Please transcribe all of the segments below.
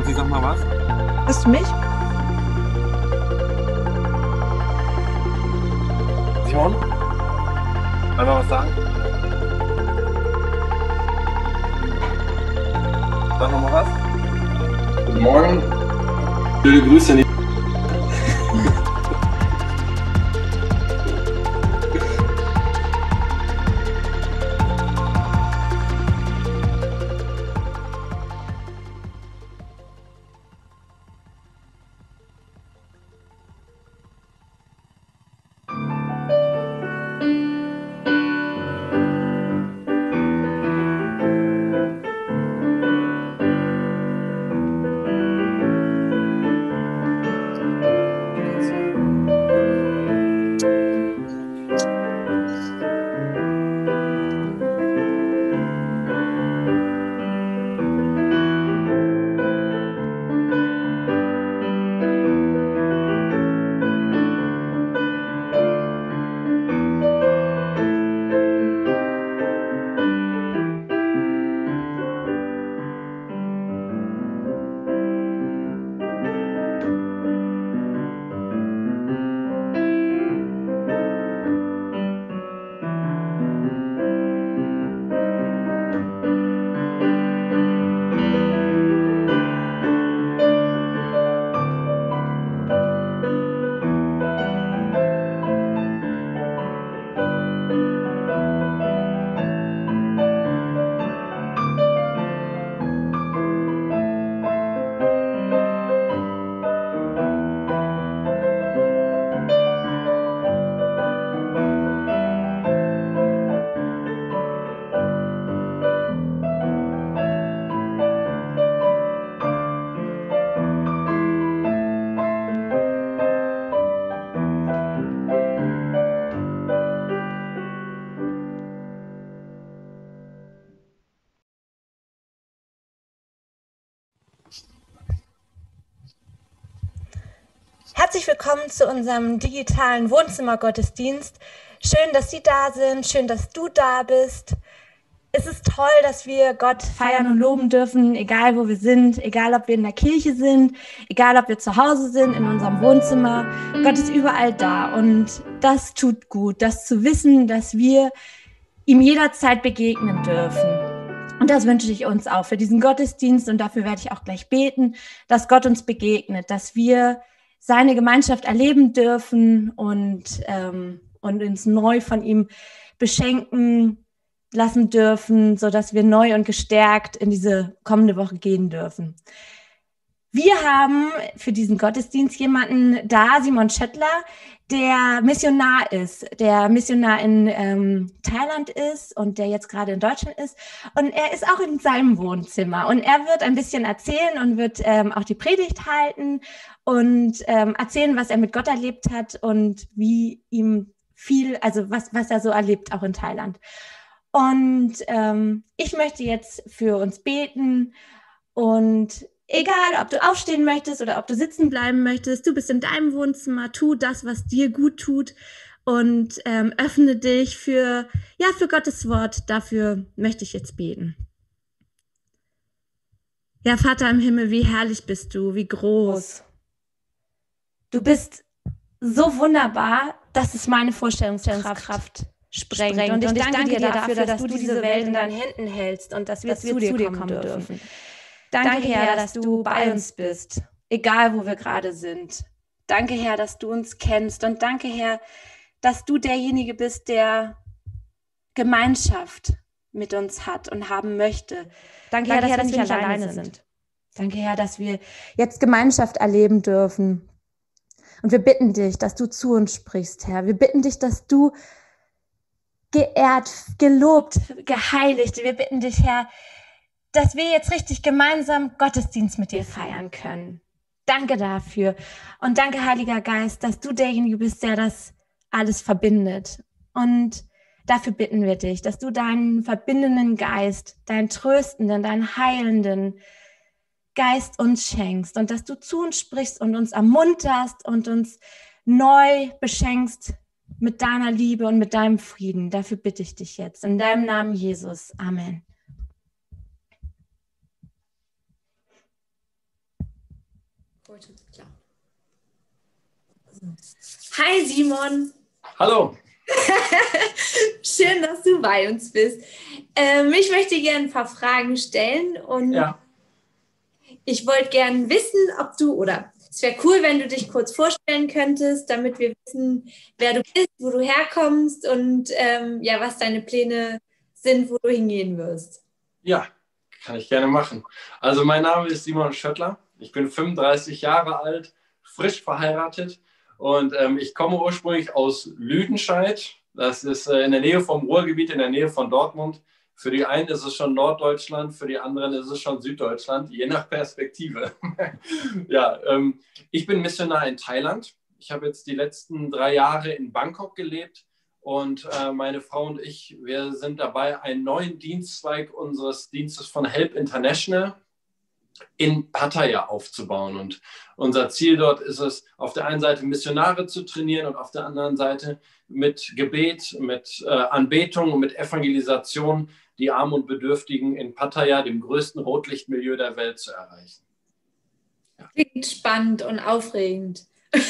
Franzi, sag mal was. Hörst du mich? Simon, einmal was sagen? Sag noch mal was. Guten Morgen. Schöne Grüße. Herzlich willkommen zu unserem digitalen Wohnzimmergottesdienst. Schön, dass Sie da sind, schön, dass du da bist. Es ist toll, dass wir Gott feiern und loben dürfen, egal wo wir sind, egal ob wir in der Kirche sind, egal ob wir zu Hause sind, in unserem Wohnzimmer. Gott ist überall da und das tut gut, das zu wissen, dass wir ihm jederzeit begegnen dürfen. Und das wünsche ich uns auch für diesen Gottesdienst und dafür werde ich auch gleich beten, dass Gott uns begegnet, dass wir seine Gemeinschaft erleben dürfen und uns neu von ihm beschenken lassen dürfen, sodass wir neu und gestärkt in diese kommende Woche gehen dürfen. Wir haben für diesen Gottesdienst jemanden da, Simon Schöttler, der Missionar in Thailand ist und der jetzt gerade in Deutschland ist. Und er ist auch in seinem Wohnzimmer. Und er wird ein bisschen erzählen und wird auch die Predigt halten und erzählen, was er mit Gott erlebt hat und wie ihm was er so erlebt, auch in Thailand. Und ich möchte jetzt für uns beten und egal, ob du aufstehen möchtest oder ob du sitzen bleiben möchtest, du bist in deinem Wohnzimmer, tu das, was dir gut tut und öffne dich für Gottes Wort. Dafür möchte ich jetzt beten. Ja, Vater im Himmel, wie herrlich bist du, wie groß. Du bist so wunderbar, dass es meine Vorstellungskraft sprengt. Und ich danke dir dafür, dass du diese Welt in deinen Händen hältst und dass wir zu dir kommen dürfen. Danke, Herr, dass du bei uns bist, egal wo wir gerade sind. Danke, Herr, dass du uns kennst. Und danke, Herr, dass du derjenige bist, der Gemeinschaft mit uns hat und haben möchte. Danke, Herr, dass wir nicht alleine sind. Danke, Herr, dass wir jetzt Gemeinschaft erleben dürfen. Und wir bitten dich, dass du zu uns sprichst, Herr. Wir bitten dich, dass du geehrt, gelobt, geheiligt. Wir bitten dich, Herr, dass wir jetzt richtig gemeinsam Gottesdienst mit dir feiern können. Danke dafür. Und danke, Heiliger Geist, dass du derjenige bist, der das alles verbindet. Und dafür bitten wir dich, dass du deinen verbindenden Geist, deinen tröstenden, deinen heilenden Geist uns schenkst und dass du zu uns sprichst und uns ermunterst und uns neu beschenkst mit deiner Liebe und mit deinem Frieden. Dafür bitte ich dich jetzt. In deinem Namen, Jesus. Amen. heute klar. Hi Simon. Hallo. Schön, dass du bei uns bist. Ich möchte gerne ein paar Fragen stellen und Ja. ich wollte gerne wissen, ob du, oder es wäre cool, wenn du dich kurz vorstellen könntest, damit wir wissen, wer du bist, wo du herkommst und ja, was deine Pläne sind, wo du hingehen wirst. Ja, kann ich gerne machen. Also mein Name ist Simon Schöttler. Ich bin 35 Jahre alt, frisch verheiratet und ich komme ursprünglich aus Lüdenscheid. Das ist in der Nähe vom Ruhrgebiet, in der Nähe von Dortmund. Für die einen ist es schon Norddeutschland, für die anderen ist es schon Süddeutschland, je nach Perspektive. Ja, ich bin Missionar in Thailand. Ich habe jetzt die letzten 3 Jahre in Bangkok gelebt und meine Frau und ich, wir sind dabei, einen neuen Dienstzweig unseres Dienstes von Help International in Pattaya aufzubauen. Und unser Ziel dort ist es, auf der einen Seite Missionare zu trainieren und auf der anderen Seite mit Gebet, mit Anbetung und mit Evangelisation die Armen und Bedürftigen in Pattaya, dem größten Rotlichtmilieu der Welt, zu erreichen. Ja. Klingt spannend und aufregend.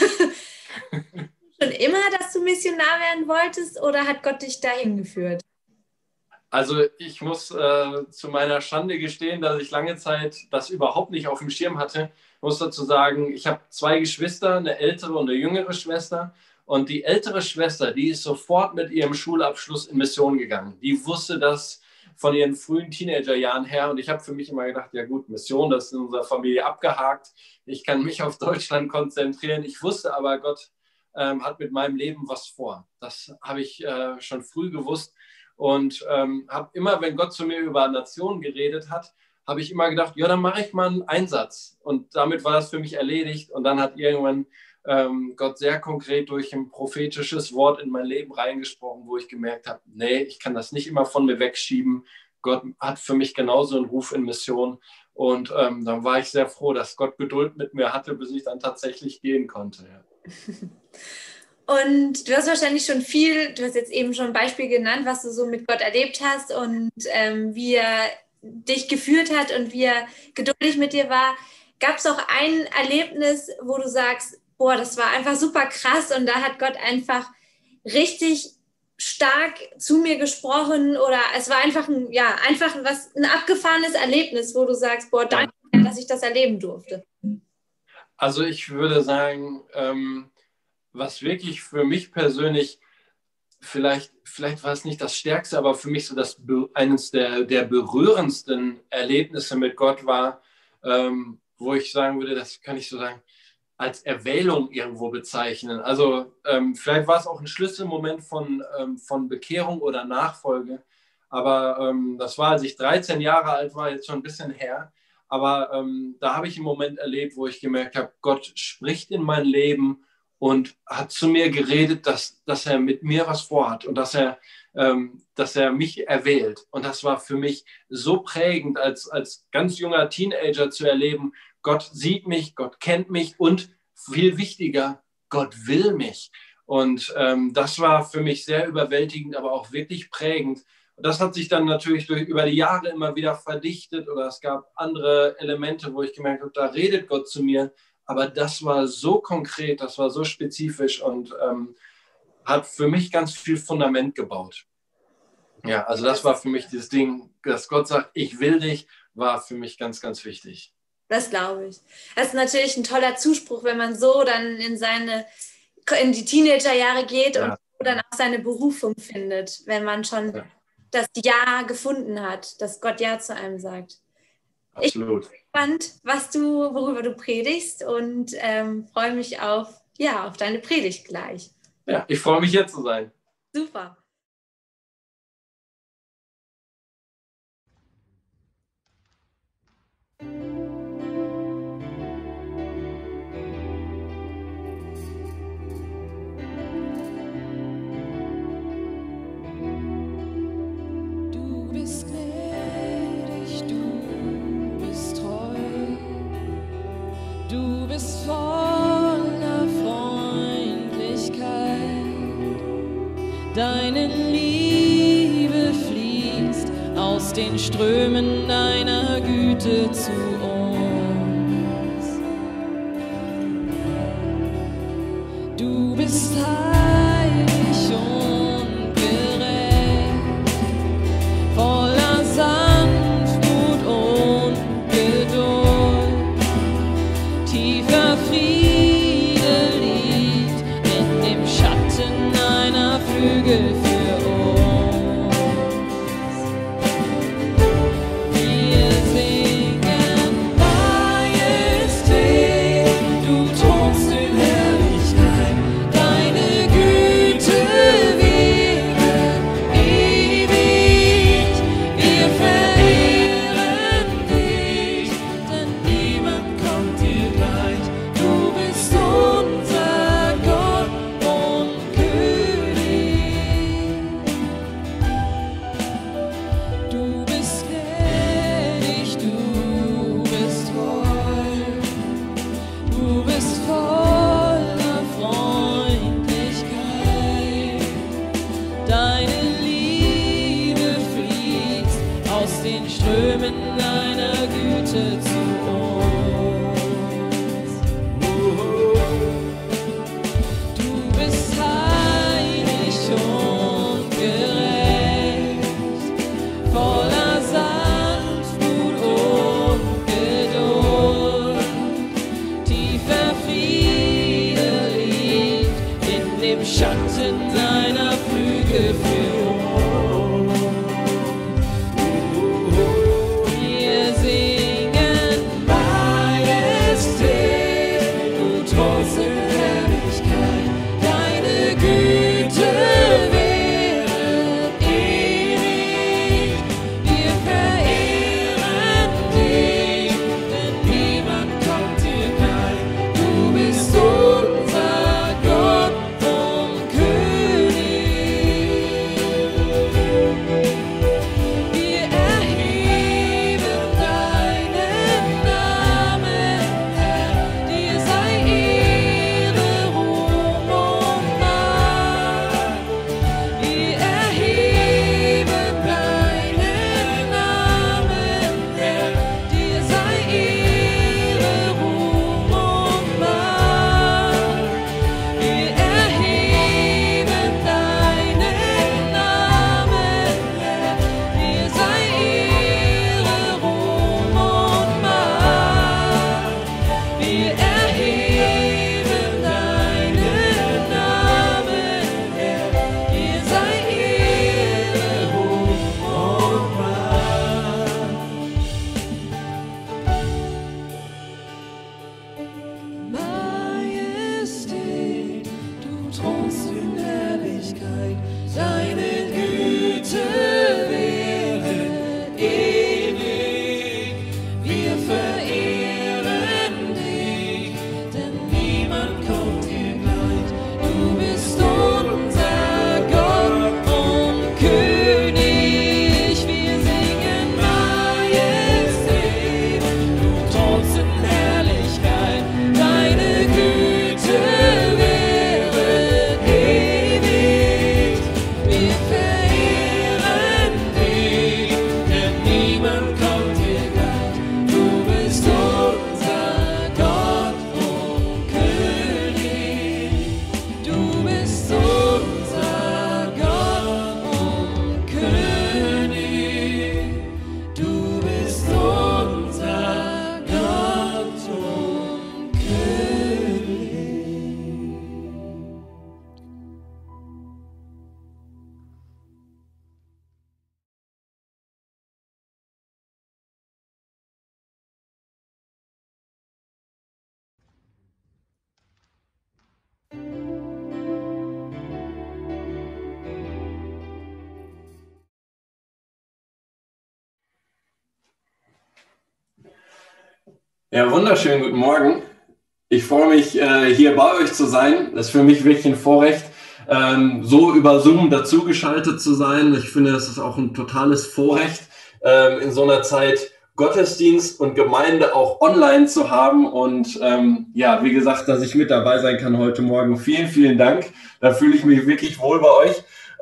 Schon immer, dass du Missionar werden wolltest oder hat Gott dich dahin geführt? Also ich muss zu meiner Schande gestehen, dass ich lange Zeit das überhaupt nicht auf dem Schirm hatte. Ich muss dazu sagen, ich habe 2 Geschwister, eine ältere und eine jüngere Schwester. Und die ältere Schwester, die ist sofort mit ihrem Schulabschluss in Mission gegangen. Die wusste das von ihren frühen Teenagerjahren her. Und ich habe für mich immer gedacht, ja gut, Mission, das ist in unserer Familie abgehakt. Ich kann mich auf Deutschland konzentrieren. Ich wusste aber, Gott hat mit meinem Leben was vor. Das habe ich schon früh gewusst. Und habe immer, wenn Gott zu mir über Nationen geredet hat, habe ich immer gedacht, ja, dann mache ich mal einen Einsatz. Und damit war das für mich erledigt. Und dann hat irgendwann Gott sehr konkret durch ein prophetisches Wort in mein Leben reingesprochen, wo ich gemerkt habe, nee, ich kann das nicht immer von mir wegschieben. Gott hat für mich genauso einen Ruf in Mission. Und dann war ich sehr froh, dass Gott Geduld mit mir hatte, bis ich dann tatsächlich gehen konnte. Ja. Und du hast wahrscheinlich schon viel, du hast jetzt eben schon ein Beispiel genannt, was du so mit Gott erlebt hast und wie er dich geführt hat und wie er geduldig mit dir war. Gab es auch ein Erlebnis, wo du sagst, boah, das war einfach super krass und da hat Gott einfach richtig stark zu mir gesprochen oder es war einfach ein abgefahrenes Erlebnis, wo du sagst, boah, danke, dass ich das erleben durfte. Also ich würde sagen, was wirklich für mich persönlich, vielleicht war es nicht das Stärkste, aber für mich so eines der berührendsten Erlebnisse mit Gott war, wo ich sagen würde, das kann ich so sagen, als Erwählung irgendwo bezeichnen. Also vielleicht war es auch ein Schlüsselmoment von Bekehrung oder Nachfolge, aber das war, als ich 13 Jahre alt war, jetzt schon ein bisschen her, aber da habe ich einen Moment erlebt, wo ich gemerkt habe, Gott spricht in mein Leben und hat zu mir geredet, dass er mit mir was vorhat und dass er mich erwählt. Und das war für mich so prägend, als ganz junger Teenager zu erleben, Gott sieht mich, Gott kennt mich und viel wichtiger, Gott will mich. Und das war für mich sehr überwältigend, aber auch wirklich prägend. Und das hat sich dann natürlich über die Jahre immer wieder verdichtet oder es gab andere Elemente, wo ich gemerkt habe, da redet Gott zu mir. Aber das war so konkret, das war so spezifisch und hat für mich ganz viel Fundament gebaut. Ja, also das war für mich dieses Ding, dass Gott sagt, ich will dich, war für mich ganz, ganz wichtig. Das glaube ich. Das ist natürlich ein toller Zuspruch, wenn man so dann in die Teenagerjahre geht und dann auch seine Berufung findet, wenn man schon das Ja gefunden hat, dass Gott Ja zu einem sagt. Absolut. Ich bin gespannt, worüber du predigst und freue mich auf deine Predigt gleich. Ja, ich freue mich, hier zu sein. Super. Du bist gnädig, du bist treu, du bist voller Freundlichkeit, deine Liebe fließt aus den Strömen deiner Güte zu uns. aus den Strömen deiner Güte zu uns. Du bist heilig und gerecht, voller Sanftmut und Geduld. Tiefer Friede liegt in dem Schatten deiner Flügel für uns. Wir singen Majestät, du Trotz und Herrlichkeit, deine Güte währet ewig. Wir verehren dich, denn niemand kommt dir gleich. Du bist unser Gott und König. Wir erheben deinen Namen, Herr. Dir sei Ehre, Ruhm und Macht. Wir erheben deinen Namen, Herr. Dir sei Ehre, Ruhm und Macht. Wir erheben deinen Namen, Herr. Dir sei Ehre, Ruhm und Macht. Wir erheben deinen Namen, Herr. Dir sei Ehre, Ruhm und Macht. Majestät, du thronst in Herrlichkeit, deine Güte währet ewig. Wir verehren dich, denn niemand kommt dir gleich. Du bist unser Gott und König. Wir singen Majestät, du thronst in Herrlichkeit, deine Güte währet ewig. Wir verehren dich, denn niemand kommt dir gleich. Du bist unser Gott und König. Du bist unser Gott und König. Du bist unser Gott und König. Ja, wunderschönen guten Morgen. Ich freue mich, hier bei euch zu sein. Das ist für mich wirklich ein Vorrecht, so über Zoom dazugeschaltet zu sein. Ich finde, das ist auch ein totales Vorrecht, in so einer Zeit Gottesdienst und Gemeinde auch online zu haben. Und ja, wie gesagt, dass ich mit dabei sein kann heute Morgen. Vielen, vielen Dank. Da fühle ich mich wirklich wohl bei euch.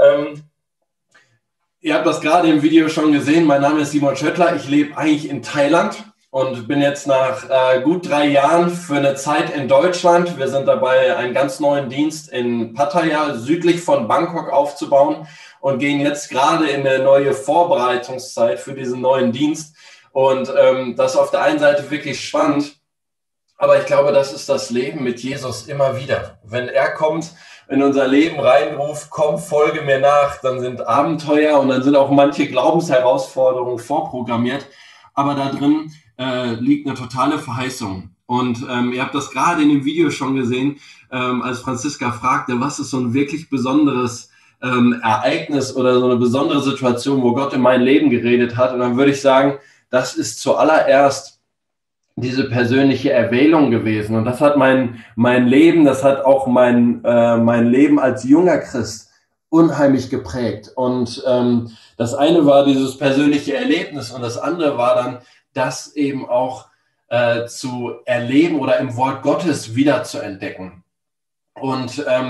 Ihr habt das gerade im Video schon gesehen. Mein Name ist Simon Schöttler. Ich lebe eigentlich in Thailand und bin jetzt nach gut 3 Jahren für eine Zeit in Deutschland. Wir sind dabei, einen ganz neuen Dienst in Pattaya, südlich von Bangkok, aufzubauen und gehen jetzt gerade in eine neue Vorbereitungszeit für diesen neuen Dienst. Und das ist auf der einen Seite wirklich spannend, aber ich glaube, das ist das Leben mit Jesus immer wieder. Wenn er kommt, in unser Leben reinruft, komm, folge mir nach, dann sind Abenteuer und dann sind auch manche Glaubensherausforderungen vorprogrammiert. Aber da drin liegt eine totale Verheißung. Und ihr habt das gerade in dem Video schon gesehen, als Franziska fragte, was ist so ein wirklich besonderes Ereignis oder so eine besondere Situation, wo Gott in mein Leben geredet hat. Und dann würde ich sagen, das ist zuallererst diese persönliche Erwählung gewesen. Und das hat mein Leben, das hat auch mein Leben als junger Christ unheimlich geprägt. Und das eine war dieses persönliche Erlebnis und das andere war dann, das eben auch zu erleben oder im Wort Gottes wieder zu entdecken. Und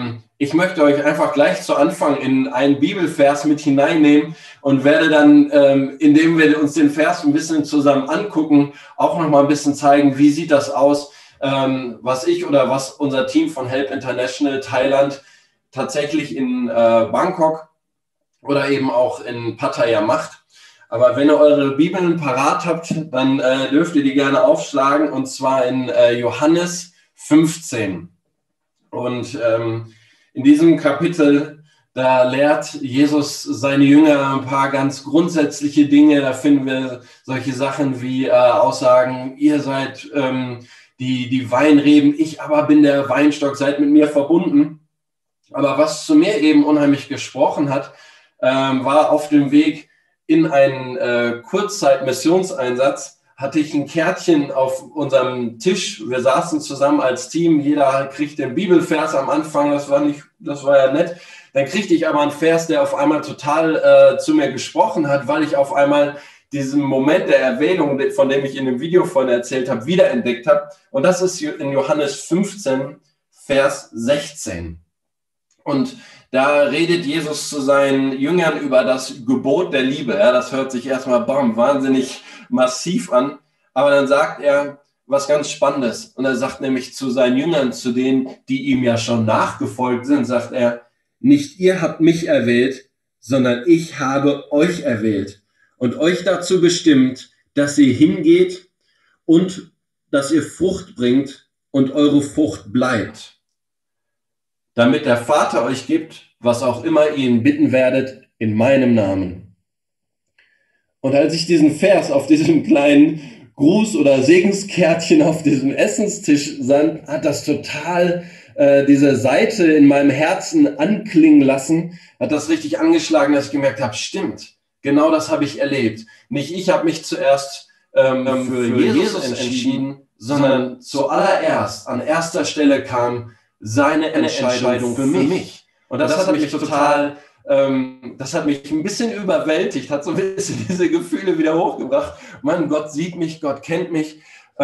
Ich möchte euch einfach gleich zu Anfang in einen Bibelvers mit hineinnehmen und werde dann, indem wir uns den Vers ein bisschen zusammen angucken, auch noch mal ein bisschen zeigen, wie sieht das aus, was ich oder was unser Team von Help International Thailand tatsächlich in Bangkok oder eben auch in Pattaya macht. Aber wenn ihr eure Bibeln parat habt, dann dürft ihr die gerne aufschlagen, und zwar in Johannes 15. Und in diesem Kapitel, da lehrt Jesus seine Jünger ein paar ganz grundsätzliche Dinge. Da finden wir solche Sachen wie Aussagen, ihr seid die Weinreben, ich aber bin der Weinstock, seid mit mir verbunden. Aber was zu mir eben unheimlich gesprochen hat, war auf dem Weg in einen Kurzzeit-Missionseinsatz, hatte ich ein Kärtchen auf unserem Tisch. Wir saßen zusammen als Team, jeder kriegt den Bibelvers am Anfang, das war ja nett. Dann kriegte ich aber einen Vers, der auf einmal total zu mir gesprochen hat, weil ich auf einmal diesen Moment der Erwählung, von dem ich in dem Video vorhin erzählt habe, wiederentdeckt habe. Und das ist in Johannes 15, Vers 16. Und da redet Jesus zu seinen Jüngern über das Gebot der Liebe. Ja, das hört sich erstmal wahnsinnig massiv an. Aber dann sagt er was ganz Spannendes. Und er sagt nämlich zu seinen Jüngern, zu denen, die ihm ja schon nachgefolgt sind, sagt er, nicht ihr habt mich erwählt, sondern ich habe euch erwählt und euch dazu bestimmt, dass ihr hingeht und dass ihr Frucht bringt und eure Frucht bleibt, damit der Vater euch gibt, was auch immer ihr ihn bitten werdet, in meinem Namen. Und als ich diesen Vers auf diesem kleinen Gruß- oder Segenskärtchen auf diesem Essenstisch sah, hat das total diese Seite in meinem Herzen anklingen lassen, hat das richtig angeschlagen, dass ich gemerkt habe, stimmt, genau das habe ich erlebt. Nicht ich habe mich zuerst für Jesus entschieden, sondern zuallererst an erster Stelle kam seine Entscheidung für mich. Und das hat mich total, das hat mich ein bisschen überwältigt, hat so ein bisschen diese Gefühle wieder hochgebracht. Mann, Gott sieht mich, Gott kennt mich.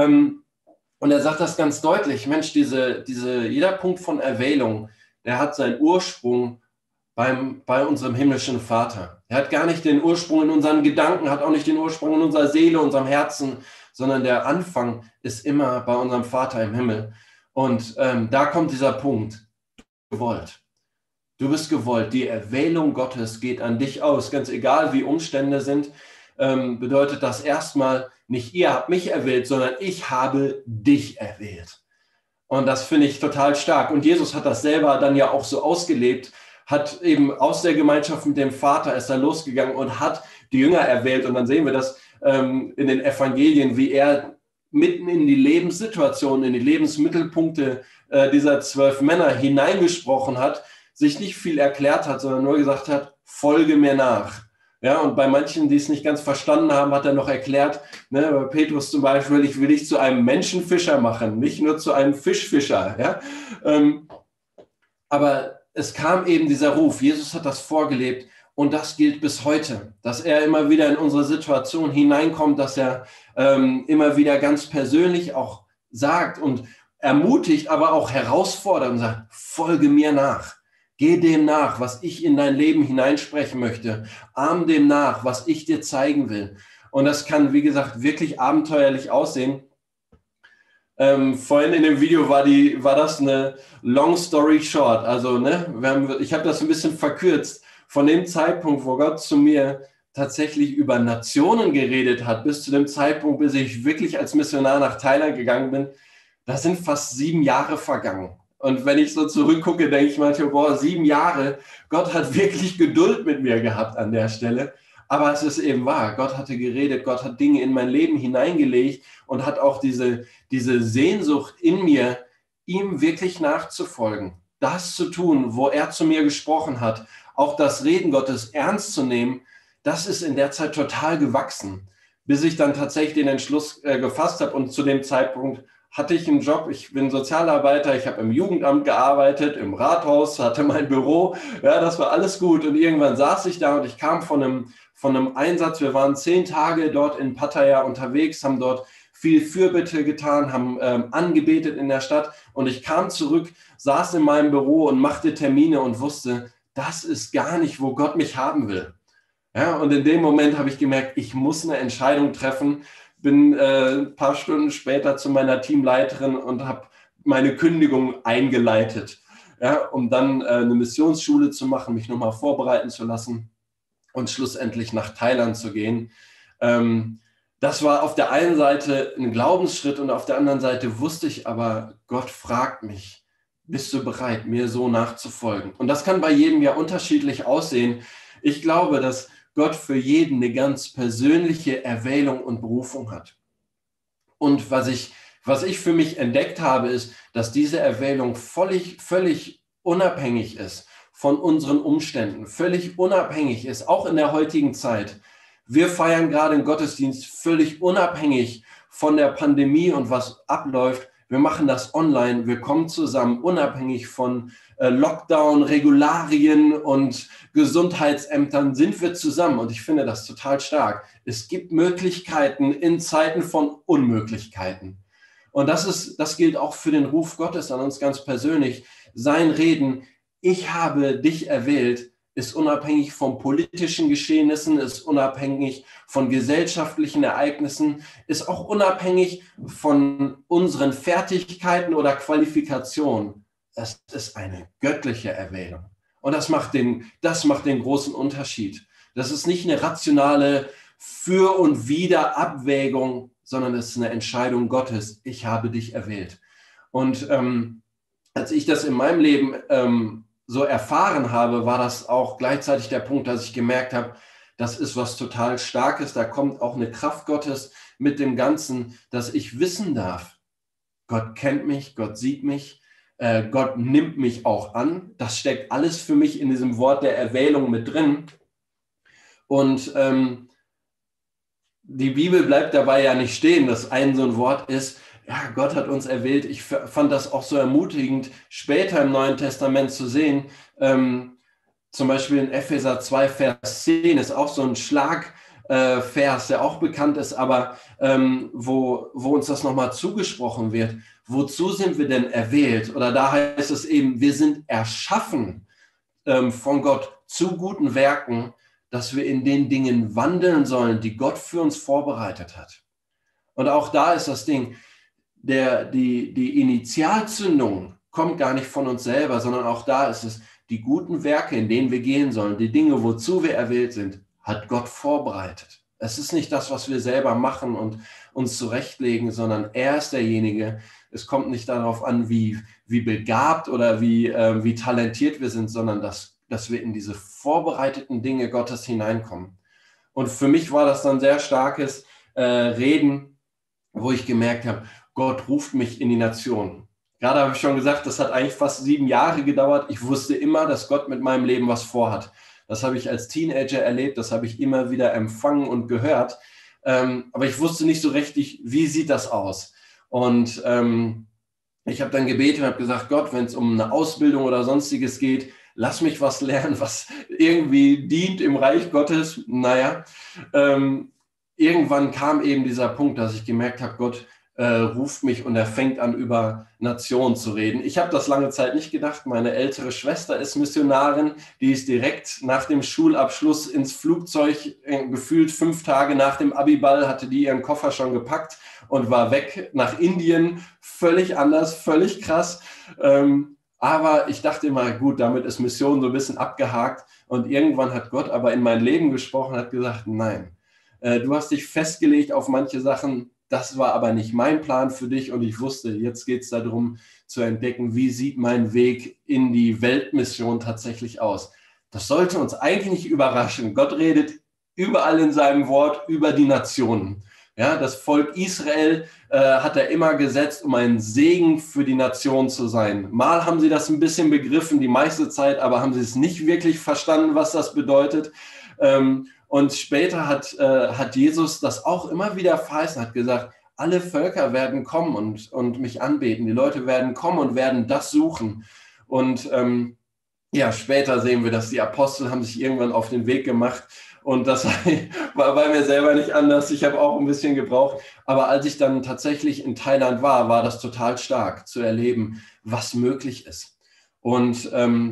Und er sagt das ganz deutlich, Mensch, jeder Punkt von Erwählung, der hat seinen Ursprung bei unserem himmlischen Vater. Er hat gar nicht den Ursprung in unseren Gedanken, hat auch nicht den Ursprung in unserer Seele, unserem Herzen, sondern der Anfang ist immer bei unserem Vater im Himmel. Und da kommt dieser Punkt, gewollt. Du bist gewollt. Die Erwählung Gottes geht an dich aus. Ganz egal, wie Umstände sind, bedeutet das erstmal, nicht ihr habt mich erwählt, sondern ich habe dich erwählt. Und das finde ich total stark. Und Jesus hat das selber dann ja auch so ausgelebt, hat eben aus der Gemeinschaft mit dem Vater ist er losgegangen und hat die Jünger erwählt. Und dann sehen wir das in den Evangelien, wie er mitten in die Lebenssituation, in die Lebensmittelpunkte dieser 12 Männer hineingesprochen hat, sich nicht viel erklärt hat, sondern nur gesagt hat, folge mir nach. Ja, und bei manchen, die es nicht ganz verstanden haben, hat er noch erklärt, ne, bei Petrus zum Beispiel, ich will dich zu einem Menschenfischer machen, nicht nur zu einem Fischfischer. Ja? Aber es kam eben dieser Ruf, Jesus hat das vorgelebt und das gilt bis heute, dass er immer wieder in unsere Situation hineinkommt, dass er immer wieder ganz persönlich auch sagt und ermutigt, aber auch herausfordert und sagt, folge mir nach. Geh dem nach, was ich in dein Leben hineinsprechen möchte. Ahm dem nach, was ich dir zeigen will. Und das kann, wie gesagt, wirklich abenteuerlich aussehen. Vorhin in dem Video war das eine Long Story Short. Also, ne, ich habe das ein bisschen verkürzt. Von dem Zeitpunkt, wo Gott zu mir tatsächlich über Nationen geredet hat, bis zu dem Zeitpunkt, bis ich wirklich als Missionar nach Thailand gegangen bin, da sind fast 7 Jahre vergangen. Und wenn ich so zurückgucke, denke ich manchmal, boah, 7 Jahre, Gott hat wirklich Geduld mit mir gehabt an der Stelle. Aber es ist eben wahr, Gott hatte geredet, Gott hat Dinge in mein Leben hineingelegt und hat auch diese Sehnsucht in mir, ihm wirklich nachzufolgen. Das zu tun, wo er zu mir gesprochen hat, auch das Reden Gottes ernst zu nehmen, das ist in der Zeit total gewachsen. Bis ich dann tatsächlich den Entschluss gefasst habe und zu dem Zeitpunkt hatte ich einen Job, ich bin Sozialarbeiter, ich habe im Jugendamt gearbeitet, im Rathaus, hatte mein Büro, ja, das war alles gut. Und irgendwann saß ich da und ich kam von einem Einsatz, wir waren 10 Tage dort in Pattaya unterwegs, haben dort viel Fürbitte getan, haben angebetet in der Stadt und ich kam zurück, saß in meinem Büro und machte Termine und wusste, das ist gar nicht, wo Gott mich haben will. Ja, und in dem Moment habe ich gemerkt, ich muss eine Entscheidung treffen, bin ein paar Stunden später zu meiner Teamleiterin und habe meine Kündigung eingeleitet, ja, um dann eine Missionsschule zu machen, mich nochmal vorbereiten zu lassen und schlussendlich nach Thailand zu gehen. Das war auf der einen Seite ein Glaubensschritt und auf der anderen Seite wusste ich aber, Gott fragt mich, bist du bereit, mir so nachzufolgen? Und das kann bei jedem ja unterschiedlich aussehen. Ich glaube, dass Gott für jeden eine ganz persönliche Erwählung und Berufung hat. Und was ich für mich entdeckt habe, ist, dass diese Erwählung völlig unabhängig ist von unseren Umständen, völlig unabhängig ist, auch in der heutigen Zeit. Wir feiern gerade einen Gottesdienst völlig unabhängig von der Pandemie und was abläuft. Wir machen das online, wir kommen zusammen, unabhängig von Lockdown, Regularien und Gesundheitsämtern sind wir zusammen. Und ich finde das total stark. Es gibt Möglichkeiten in Zeiten von Unmöglichkeiten. Und das gilt auch für den Ruf Gottes an uns ganz persönlich. Sein Reden, ich habe dich erwählt, ist unabhängig von politischen Geschehnissen, ist unabhängig von gesellschaftlichen Ereignissen, ist auch unabhängig von unseren Fertigkeiten oder Qualifikationen. Es ist eine göttliche Erwählung. Und das macht den großen Unterschied. Das ist nicht eine rationale Für- und Wiederabwägung, sondern es ist eine Entscheidung Gottes. Ich habe dich erwählt. Und als ich das in meinem Leben so erfahren habe, war das auch gleichzeitig der Punkt, dass ich gemerkt habe, das ist was total Starkes. Da kommt auch eine Kraft Gottes mit dem Ganzen, dass ich wissen darf, Gott kennt mich, Gott sieht mich, Gott nimmt mich auch an. Das steckt alles für mich in diesem Wort der Erwählung mit drin. Und die Bibel bleibt dabei ja nicht stehen, dass ein so ein Wort ist, ja, Gott hat uns erwählt. Ich fand das auch so ermutigend, später im Neuen Testament zu sehen. Zum Beispiel in Epheser 2, Vers 10 ist auch so ein Schlagvers, der auch bekannt ist, aber wo uns das nochmal zugesprochen wird. Wozu sind wir denn erwählt? Oder da heißt es eben, wir sind erschaffen von Gott zu guten Werken, dass wir in den Dingen wandeln sollen, die Gott für uns vorbereitet hat. Und auch da ist das Ding, die Initialzündung kommt gar nicht von uns selber, sondern auch da ist es, die guten Werke, in denen wir gehen sollen, die Dinge, wozu wir erwählt sind, hat Gott vorbereitet. Es ist nicht das, was wir selber machen und uns zurechtlegen, sondern er ist derjenige. Es kommt nicht darauf an, wie begabt oder wie talentiert wir sind, sondern dass wir in diese vorbereiteten Dinge Gottes hineinkommen. Und für mich war das dann sehr starkes Reden, wo ich gemerkt habe, Gott ruft mich in die Nation. Gerade habe ich schon gesagt, das hat eigentlich fast 7 Jahre gedauert. Ich wusste immer, dass Gott mit meinem Leben was vorhat. Das habe ich als Teenager erlebt, das habe ich immer wieder empfangen und gehört. Aber ich wusste nicht so richtig, wie sieht das aus? Und ich habe dann gebetet und habe gesagt, Gott, wenn es um eine Ausbildung oder sonstiges geht, lass mich was lernen, was irgendwie dient im Reich Gottes. Naja, irgendwann kam eben dieser Punkt, dass ich gemerkt habe, Gott ruft mich und er fängt an, über Nationen zu reden. Ich habe das lange Zeit nicht gedacht. Meine ältere Schwester ist Missionarin. Die ist direkt nach dem Schulabschluss ins Flugzeug, gefühlt 5 Tage nach dem Abiball, hatte die ihren Koffer schon gepackt und war weg nach Indien. Völlig anders, völlig krass. Aber ich dachte immer, gut, damit ist Mission so ein bisschen abgehakt. Und irgendwann hat Gott aber in mein Leben gesprochen, hat gesagt, nein, du hast dich festgelegt auf manche Sachen. Das war aber nicht mein Plan für dich und ich wusste, jetzt geht es darum zu entdecken, wie sieht mein Weg in die Weltmission tatsächlich aus. Das sollte uns eigentlich nicht überraschen. Gott redet überall in seinem Wort über die Nationen. Ja, das Volk Israel hat er immer gesetzt, um ein Segen für die Nation zu sein. Mal haben sie das ein bisschen begriffen, die meiste Zeit, aber haben sie es nicht wirklich verstanden, was das bedeutet. Und später hat Jesus das auch immer wieder verheißen, hat gesagt, alle Völker werden kommen und mich anbeten. Die Leute werden kommen und werden das suchen. Und später sehen wir, dass die Apostel haben sich irgendwann auf den Weg gemacht Und das war bei mir selber nicht anders. Ich habe auch ein bisschen gebraucht. Aber als ich dann tatsächlich in Thailand war das total stark zu erleben, was möglich ist. Und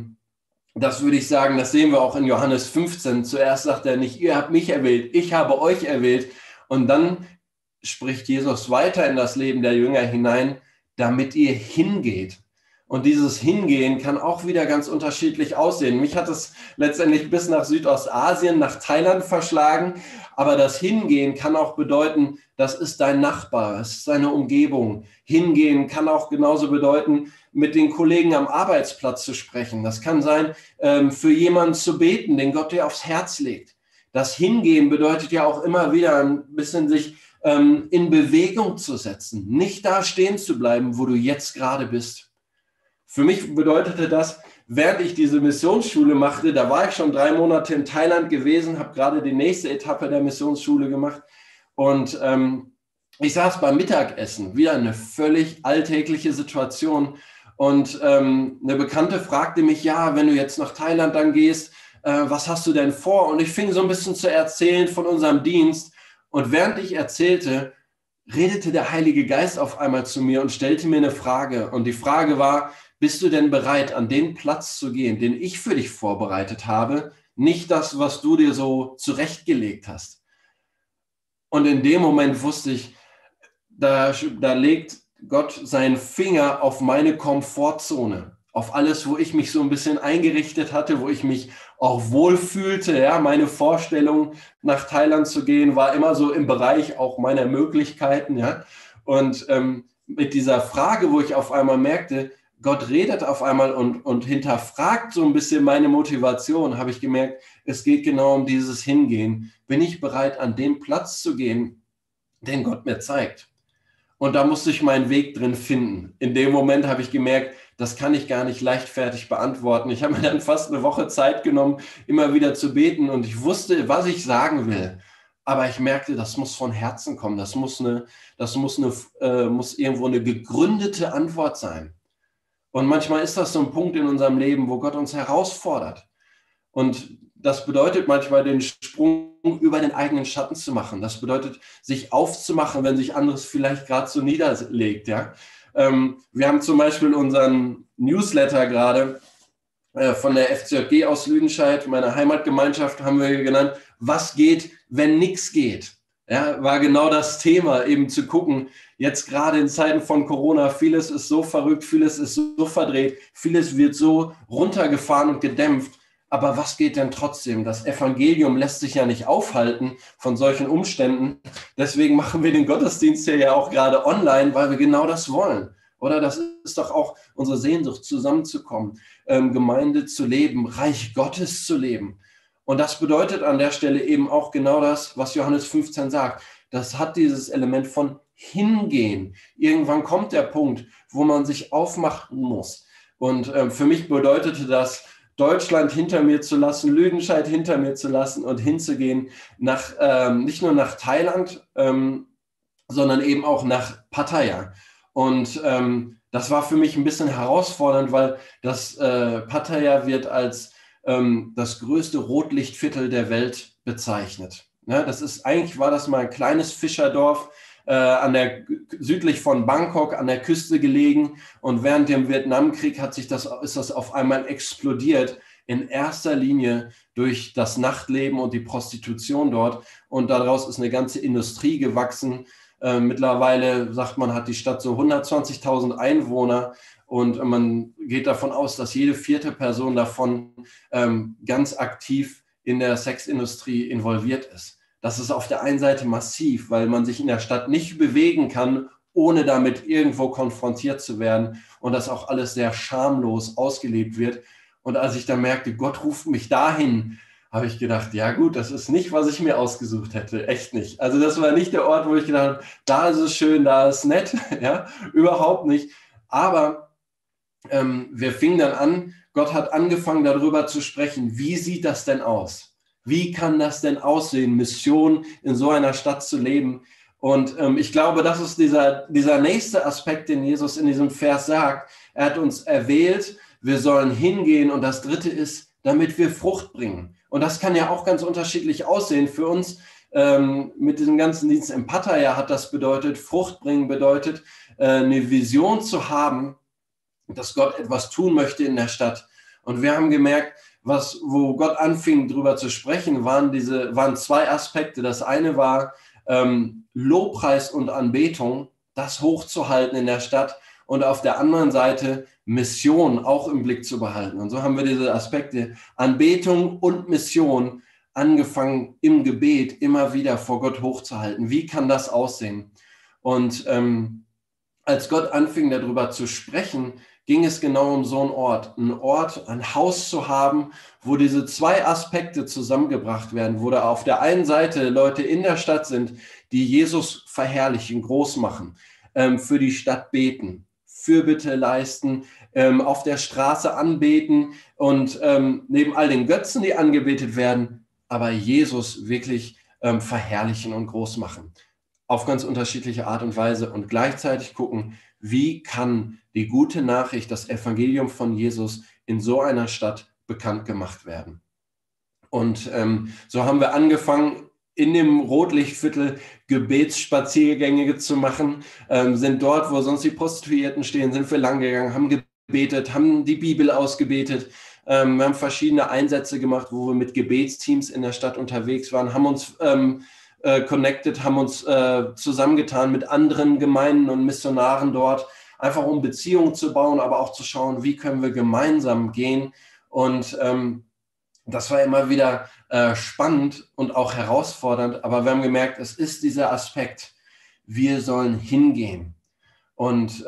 das würde ich sagen, das sehen wir auch in Johannes 15. Zuerst sagt er nicht, ihr habt mich erwählt, ich habe euch erwählt. Und dann spricht Jesus weiter in das Leben der Jünger hinein, damit ihr hingeht. Und dieses Hingehen kann auch wieder ganz unterschiedlich aussehen. Mich hat es letztendlich bis nach Südostasien, nach Thailand verschlagen. Aber das Hingehen kann auch bedeuten, das ist dein Nachbar, es ist deine Umgebung. Hingehen kann auch genauso bedeuten, mit den Kollegen am Arbeitsplatz zu sprechen. Das kann sein, für jemanden zu beten, den Gott dir aufs Herz legt. Das Hingehen bedeutet ja auch immer wieder ein bisschen sich in Bewegung zu setzen, nicht da stehen zu bleiben, wo du jetzt gerade bist. Für mich bedeutete das, während ich diese Missionsschule machte, da war ich schon 3 Monate in Thailand gewesen, habe gerade die nächste Etappe der Missionsschule gemacht und ich saß beim Mittagessen, wieder eine völlig alltägliche Situation und eine Bekannte fragte mich, ja, wenn du jetzt nach Thailand dann gehst, was hast du denn vor? Und ich fing so ein bisschen zu erzählen von unserem Dienst und während ich erzählte, redete der Heilige Geist auf einmal zu mir und stellte mir eine Frage und die Frage war, bist du denn bereit, an den Platz zu gehen, den ich für dich vorbereitet habe, nicht das, was du dir so zurechtgelegt hast? Und in dem Moment wusste ich, da legt Gott seinen Finger auf meine Komfortzone, auf alles, wo ich mich so ein bisschen eingerichtet hatte, wo ich mich auch wohlfühlte. Ja, meine Vorstellung, nach Thailand zu gehen, war immer so im Bereich auch meiner Möglichkeiten. Ja? Und mit dieser Frage, wo ich auf einmal merkte, Gott redet auf einmal und hinterfragt so ein bisschen meine Motivation, habe ich gemerkt, es geht genau um dieses Hingehen. Bin ich bereit, an den Platz zu gehen, den Gott mir zeigt? Und da musste ich meinen Weg drin finden. In dem Moment habe ich gemerkt, das kann ich gar nicht leichtfertig beantworten. Ich habe mir dann fast eine Woche Zeit genommen, immer wieder zu beten und ich wusste, was ich sagen will. Aber ich merkte, das muss von Herzen kommen. Das muss irgendwo eine gegründete Antwort sein. Und manchmal ist das so ein Punkt in unserem Leben, wo Gott uns herausfordert. Und das bedeutet manchmal, den Sprung über den eigenen Schatten zu machen. Das bedeutet, sich aufzumachen, wenn sich anderes vielleicht gerade so niederlegt. Ja? Wir haben zum Beispiel unseren Newsletter gerade von der FCJG aus Lüdenscheid, meiner Heimatgemeinschaft, haben wir genannt, was geht, wenn nichts geht. Ja, war genau das Thema, eben zu gucken, jetzt gerade in Zeiten von Corona, vieles ist so verrückt, vieles ist so verdreht, vieles wird so runtergefahren und gedämpft. Aber was geht denn trotzdem? Das Evangelium lässt sich ja nicht aufhalten von solchen Umständen. Deswegen machen wir den Gottesdienst hier ja auch gerade online, weil wir genau das wollen. Oder das ist doch auch unsere Sehnsucht, zusammenzukommen, Gemeinde zu leben, Reich Gottes zu leben. Und das bedeutet an der Stelle eben auch genau das, was Johannes 15 sagt. Das hat dieses Element von Hingehen. Irgendwann kommt der Punkt, wo man sich aufmachen muss. Und für mich bedeutete das, Deutschland hinter mir zu lassen, Lüdenscheid hinter mir zu lassen und hinzugehen nicht nur nach Thailand, sondern eben auch nach Pattaya. Und das war für mich ein bisschen herausfordernd, weil das Pattaya wird als das größte Rotlichtviertel der Welt bezeichnet. Ja, eigentlich war das mal ein kleines Fischerdorf, südlich von Bangkok an der Küste gelegen und während dem Vietnamkrieg ist das auf einmal explodiert, in erster Linie durch das Nachtleben und die Prostitution dort und daraus ist eine ganze Industrie gewachsen. Mittlerweile, sagt man, hat die Stadt so 120.000 Einwohner und man geht davon aus, dass jede 4. Person davon ganz aktiv in der Sexindustrie involviert ist. Das ist auf der einen Seite massiv, weil man sich in der Stadt nicht bewegen kann, ohne damit irgendwo konfrontiert zu werden und das auch alles sehr schamlos ausgelebt wird. Und als ich dann merkte, Gott ruft mich dahin, habe ich gedacht, ja gut, das ist nicht, was ich mir ausgesucht hätte, echt nicht. Also das war nicht der Ort, wo ich gedacht habe, da ist es schön, da ist es nett, ja, überhaupt nicht. Aber wir fingen dann an, Gott hat angefangen darüber zu sprechen, wie sieht das denn aus? Wie kann das denn aussehen, Mission in so einer Stadt zu leben? Und ich glaube, das ist dieser nächste Aspekt, den Jesus in diesem Vers sagt. Er hat uns erwählt, wir sollen hingehen. Und das Dritte ist, damit wir Frucht bringen. Und das kann ja auch ganz unterschiedlich aussehen. Für uns mit diesem ganzen Dienst in Pattaya hat das bedeutet, Frucht bringen bedeutet, eine Vision zu haben, dass Gott etwas tun möchte in der Stadt. Und wir haben gemerkt, wo Gott anfing, drüber zu sprechen, waren zwei Aspekte. Das eine war Lobpreis und Anbetung, das hochzuhalten in der Stadt. Und auf der anderen Seite Mission auch im Blick zu behalten. Und so haben wir diese Aspekte Anbetung und Mission angefangen im Gebet immer wieder vor Gott hochzuhalten. Wie kann das aussehen? Und als Gott anfing, darüber zu sprechen, ging es genau um so einen Ort, ein Haus zu haben, wo diese zwei Aspekte zusammengebracht werden, wo da auf der einen Seite Leute in der Stadt sind, die Jesus verherrlichen, groß machen, für die Stadt beten, Fürbitte leisten, auf der Straße anbeten und neben all den Götzen, die angebetet werden, aber Jesus wirklich verherrlichen und groß machen. Auf ganz unterschiedliche Art und Weise und gleichzeitig gucken, wie kann die gute Nachricht, das Evangelium von Jesus in so einer Stadt bekannt gemacht werden. Und so haben wir angefangen, in dem Rotlichtviertel Gebetsspaziergänge zu machen, sind dort, wo sonst die Prostituierten stehen, sind wir lang gegangen, haben gebetet, haben die Bibel ausgebetet. Wir haben verschiedene Einsätze gemacht, wo wir mit Gebetsteams in der Stadt unterwegs waren, haben uns connected, haben uns zusammengetan mit anderen Gemeinden und Missionaren dort, einfach um Beziehungen zu bauen, aber auch zu schauen, wie können wir gemeinsam gehen. Und das war immer wieder spannend und auch herausfordernd, aber wir haben gemerkt, es ist dieser Aspekt, wir sollen hingehen und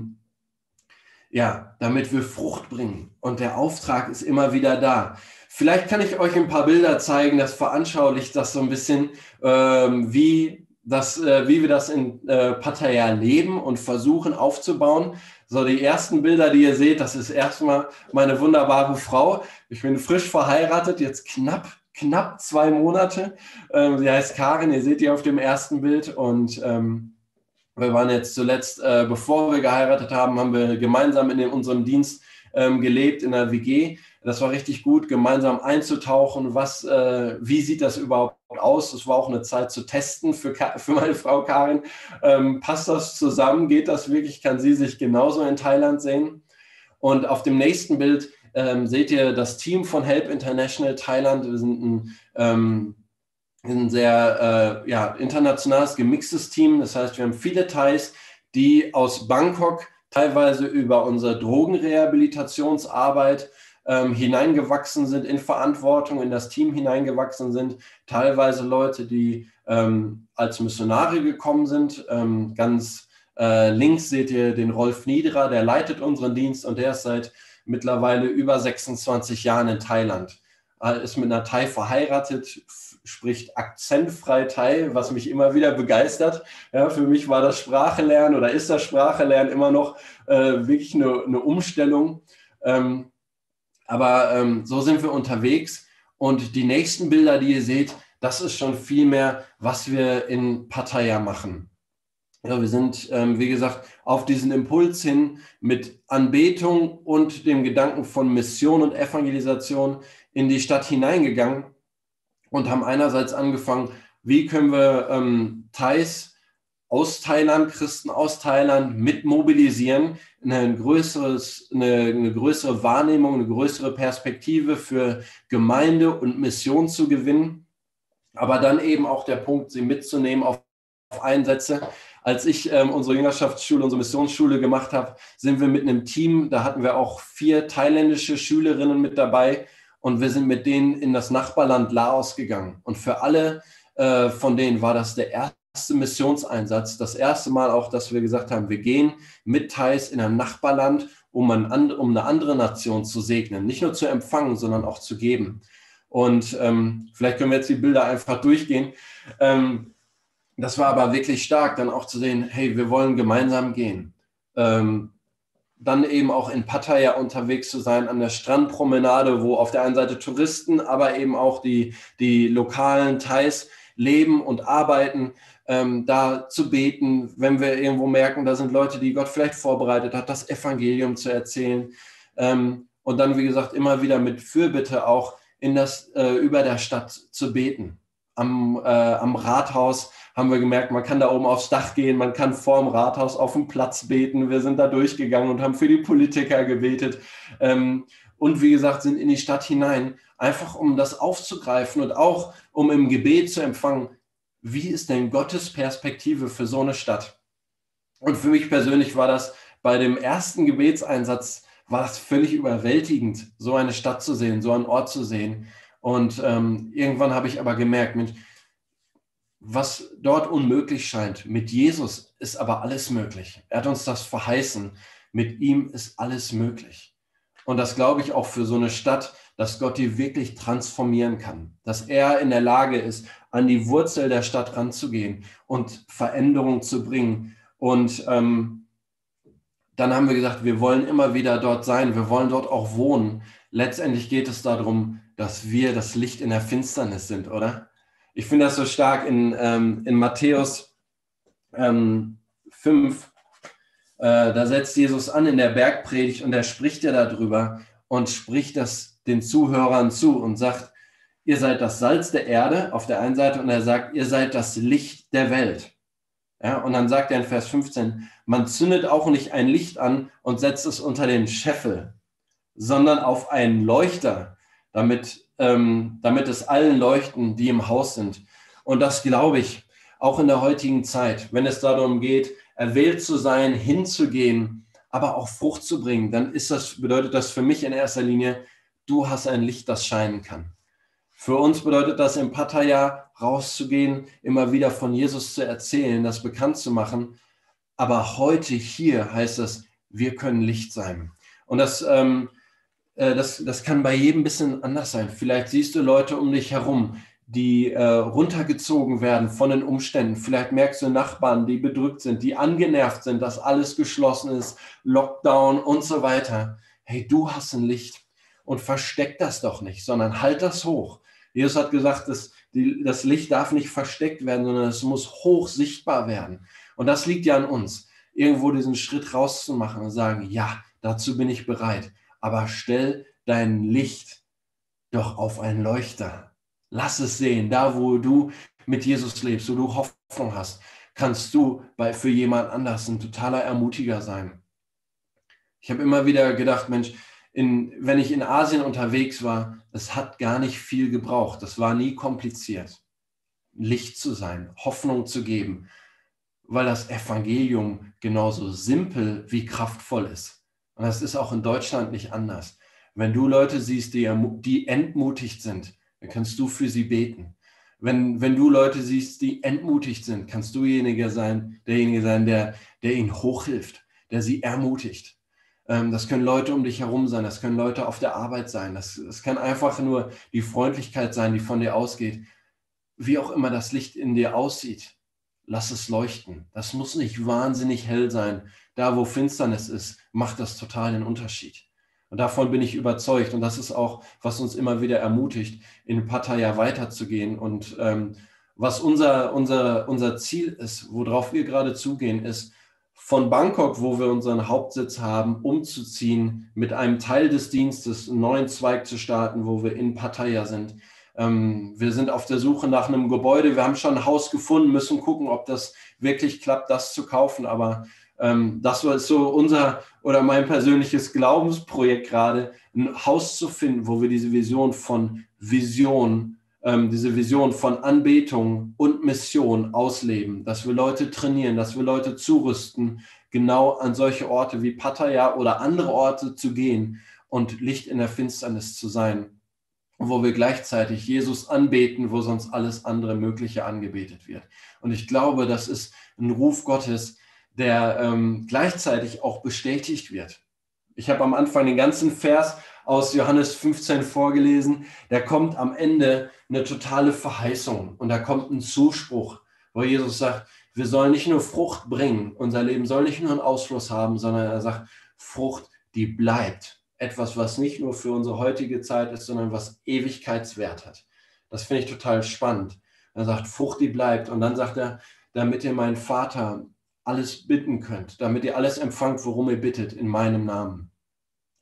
damit wir Frucht bringen. Und der Auftrag ist immer wieder da. Vielleicht kann ich euch ein paar Bilder zeigen, das veranschaulicht das so ein bisschen, wie wir das in Pattaya leben und versuchen aufzubauen. So, die ersten Bilder, die ihr seht, das ist erstmal meine wunderbare Frau. Ich bin frisch verheiratet, jetzt knapp 2 Monate. Sie heißt Karin, ihr seht die auf dem ersten Bild. Und wir waren jetzt zuletzt, bevor wir geheiratet haben, haben wir gemeinsam in unserem Dienst gelebt in der WG. Das war richtig gut, gemeinsam einzutauchen. Wie sieht das überhaupt aus? Das war auch eine Zeit zu testen für meine Frau Karin. Passt das zusammen? Geht das wirklich? Kann sie sich genauso in Thailand sehen? Und auf dem nächsten Bild seht ihr das Team von Help International Thailand. Wir sind ein sehr internationales, gemixtes Team. Das heißt, wir haben viele Thais, die aus Bangkok teilweise über unsere Drogenrehabilitationsarbeit hineingewachsen sind, in Verantwortung, in das Team hineingewachsen sind. Teilweise Leute, die als Missionare gekommen sind. Ganz links seht ihr den Rolf Niederer, der leitet unseren Dienst und der ist seit mittlerweile über 26 Jahren in Thailand. Ist mit einer Thai verheiratet, spricht akzentfrei Thai, was mich immer wieder begeistert. Ja, für mich war das Sprachelernen oder ist das Sprachelernen immer noch wirklich eine Umstellung. Aber so sind wir unterwegs und die nächsten Bilder, die ihr seht, das ist schon viel mehr, was wir in Pattaya machen. Ja, wir sind, wie gesagt, auf diesen Impuls hin mit Anbetung und dem Gedanken von Mission und Evangelisation in die Stadt hineingegangen und haben einerseits angefangen, wie können wir Thais aus Thailand, Christen aus Thailand mit mobilisieren, eine größere Wahrnehmung, eine größere Perspektive für Gemeinde und Mission zu gewinnen, aber dann eben auch der Punkt, sie mitzunehmen auf Einsätze. Als ich unsere Jüngerschaftsschule, unsere Missionsschule gemacht habe, sind wir mit einem Team, da hatten wir auch 4 thailändische Schülerinnen mit dabei und wir sind mit denen in das Nachbarland Laos gegangen. Und für alle von denen war das der erste Missionseinsatz, das erste Mal auch, dass wir gesagt haben, wir gehen mit Thais in ein Nachbarland, um eine andere Nation zu segnen. Nicht nur zu empfangen, sondern auch zu geben. Und vielleicht können wir jetzt die Bilder einfach durchgehen. Das war aber wirklich stark, dann auch zu sehen, hey, wir wollen gemeinsam gehen. Dann eben auch in Pattaya unterwegs zu sein, an der Strandpromenade, wo auf der einen Seite Touristen, aber eben auch die lokalen Thais leben und arbeiten, da zu beten, wenn wir irgendwo merken, da sind Leute, die Gott vielleicht vorbereitet hat, das Evangelium zu erzählen. und dann, wie gesagt, immer wieder mit Fürbitte auch über der Stadt zu beten. Am Rathaus haben wir gemerkt, man kann da oben aufs Dach gehen, man kann vor dem Rathaus auf dem Platz beten. Wir sind da durchgegangen und haben für die Politiker gebetet. Und wie gesagt, sind in die Stadt hinein, einfach um das aufzugreifen und auch um im Gebet zu empfangen, wie ist denn Gottes Perspektive für so eine Stadt? Und für mich persönlich war das bei dem ersten Gebetseinsatz, war das völlig überwältigend, so eine Stadt zu sehen, so einen Ort zu sehen. Und irgendwann habe ich aber gemerkt, Mensch, was dort unmöglich scheint, mit Jesus ist aber alles möglich. Er hat uns das verheißen. Mit ihm ist alles möglich. Und das glaube ich auch für so eine Stadt, dass Gott die wirklich transformieren kann. Dass er in der Lage ist, an die Wurzel der Stadt ranzugehen und Veränderung zu bringen. Und dann haben wir gesagt, wir wollen immer wieder dort sein. Wir wollen dort auch wohnen. Letztendlich geht es darum, dass wir das Licht in der Finsternis sind, oder? Ich finde das so stark in Matthäus 5. Da setzt Jesus an in der Bergpredigt und er spricht ja darüber und spricht das den Zuhörern zu und sagt, ihr seid das Salz der Erde auf der einen Seite und er sagt, ihr seid das Licht der Welt. Ja, und dann sagt er in Vers 15, man zündet auch nicht ein Licht an und setzt es unter den Scheffel, sondern auf einen Leuchter, damit es allen leuchten, die im Haus sind. Und das glaube ich, auch in der heutigen Zeit, wenn es darum geht, erwählt zu sein, hinzugehen, aber auch Frucht zu bringen, dann bedeutet das für mich in erster Linie, du hast ein Licht, das scheinen kann. Für uns bedeutet das im Pattaya rauszugehen, immer wieder von Jesus zu erzählen, das bekannt zu machen. Aber heute hier heißt es, wir können Licht sein. Und das kann bei jedem ein bisschen anders sein. Vielleicht siehst du Leute um dich herum, die runtergezogen werden von den Umständen. Vielleicht merkst du Nachbarn, die bedrückt sind, die angenervt sind, dass alles geschlossen ist, Lockdown und so weiter. Hey, du hast ein Licht und versteck das doch nicht, sondern halt das hoch. Jesus hat gesagt, das Licht darf nicht versteckt werden, sondern es muss hoch sichtbar werden. Und das liegt ja an uns, irgendwo diesen Schritt rauszumachen und sagen, ja, dazu bin ich bereit. Aber stell dein Licht doch auf einen Leuchter. Lass es sehen, da wo du mit Jesus lebst, wo du Hoffnung hast, kannst du für jemand anders ein totaler Ermutiger sein. Ich habe immer wieder gedacht, Mensch, wenn ich in Asien unterwegs war, es hat gar nicht viel gebraucht. Das war nie kompliziert. Licht zu sein, Hoffnung zu geben, weil das Evangelium genauso simpel wie kraftvoll ist. Und das ist auch in Deutschland nicht anders. Wenn du Leute siehst, die entmutigt sind, dann kannst du für sie beten. Wenn du Leute siehst, die entmutigt sind, kannst du derjenige sein, der ihnen hochhilft, der sie ermutigt. Das können Leute um dich herum sein, das können Leute auf der Arbeit sein, das kann einfach nur die Freundlichkeit sein, die von dir ausgeht. Wie auch immer das Licht in dir aussieht, lass es leuchten. Das muss nicht wahnsinnig hell sein. Da, wo Finsternis ist, macht das total den Unterschied. Und davon bin ich überzeugt. Und das ist auch, was uns immer wieder ermutigt, in Pattaya weiterzugehen. Und was unser Ziel ist, worauf wir gerade zugehen, ist, von Bangkok, wo wir unseren Hauptsitz haben, umzuziehen, mit einem Teil des Dienstes einen neuen Zweig zu starten, wo wir in Pattaya sind. Wir sind auf der Suche nach einem Gebäude. Wir haben schon ein Haus gefunden, müssen gucken, ob das wirklich klappt, das zu kaufen. Aber das ist so mein persönliches Glaubensprojekt gerade, ein Haus zu finden, wo wir diese Vision von Anbetung und Mission ausleben, dass wir Leute trainieren, dass wir Leute zurüsten, genau an solche Orte wie Pattaya oder andere Orte zu gehen und Licht in der Finsternis zu sein, wo wir gleichzeitig Jesus anbeten, wo sonst alles andere Mögliche angebetet wird. Und ich glaube, das ist ein Ruf Gottes, der gleichzeitig auch bestätigt wird. Ich habe am Anfang den ganzen Vers aus Johannes 15 vorgelesen. Da kommt am Ende eine totale Verheißung und da kommt ein Zuspruch, wo Jesus sagt, wir sollen nicht nur Frucht bringen, unser Leben soll nicht nur einen Ausfluss haben, sondern er sagt, Frucht, die bleibt. Etwas, was nicht nur für unsere heutige Zeit ist, sondern was Ewigkeitswert hat. Das finde ich total spannend. Er sagt, Frucht, die bleibt. Und dann sagt er, damit ihr meinen Vater alles bitten könnt, damit ihr alles empfangt, worum ihr bittet, in meinem Namen.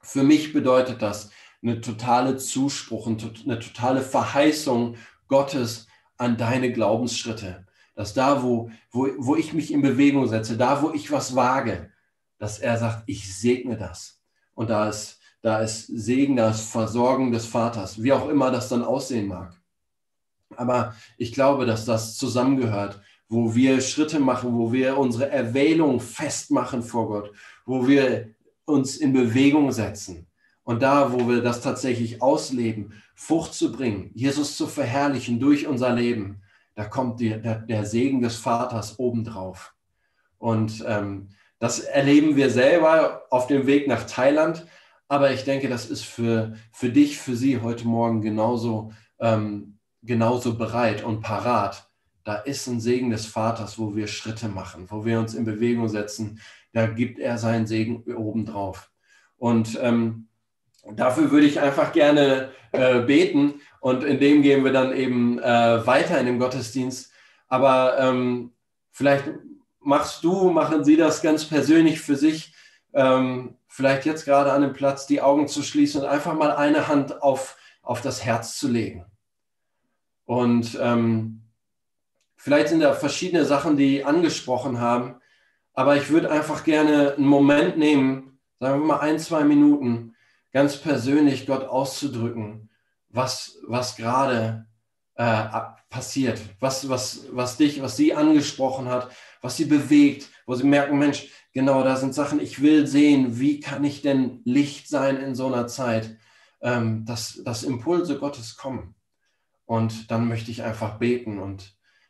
Für mich bedeutet das eine totale Zuspruch, eine totale Verheißung Gottes an deine Glaubensschritte. Dass da, wo ich mich in Bewegung setze, da, wo ich was wage, dass er sagt, ich segne das. Und da ist Segen, da ist Versorgen des Vaters, wie auch immer das dann aussehen mag. Aber ich glaube, dass das zusammengehört, wo wir Schritte machen, wo wir unsere Erwählung festmachen vor Gott, wo wir uns in Bewegung setzen. Und da, wo wir das tatsächlich ausleben, Frucht zu bringen, Jesus zu verherrlichen durch unser Leben, da kommt der Segen des Vaters obendrauf. Und das erleben wir selber auf dem Weg nach Thailand. Aber ich denke, das ist für dich, für Sie heute Morgen genauso bereit und parat. Da ist ein Segen des Vaters, wo wir Schritte machen, wo wir uns in Bewegung setzen. Da gibt er seinen Segen obendrauf. Und dafür würde ich einfach gerne beten. Und in dem gehen wir dann eben weiter in dem Gottesdienst. Aber vielleicht machen Sie das ganz persönlich für sich. Vielleicht jetzt gerade an dem Platz die Augen zu schließen und einfach mal eine Hand auf das Herz zu legen. Und vielleicht sind da verschiedene Sachen, die angesprochen haben, aber ich würde einfach gerne einen Moment nehmen, sagen wir mal 1-2 Minuten, ganz persönlich Gott auszudrücken, was gerade passiert, was Sie angesprochen hat, was Sie bewegt, wo Sie merken, Mensch, genau, da sind Sachen, ich will sehen, wie kann ich denn Licht sein in so einer Zeit, dass Impulse Gottes kommen. Und dann möchte ich einfach beten und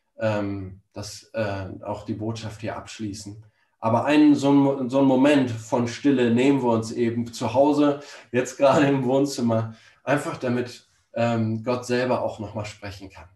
auch die Botschaft hier abschließen. Aber so einen Moment von Stille nehmen wir uns eben zu Hause, jetzt gerade im Wohnzimmer, einfach damit Gott selber auch nochmal sprechen kann.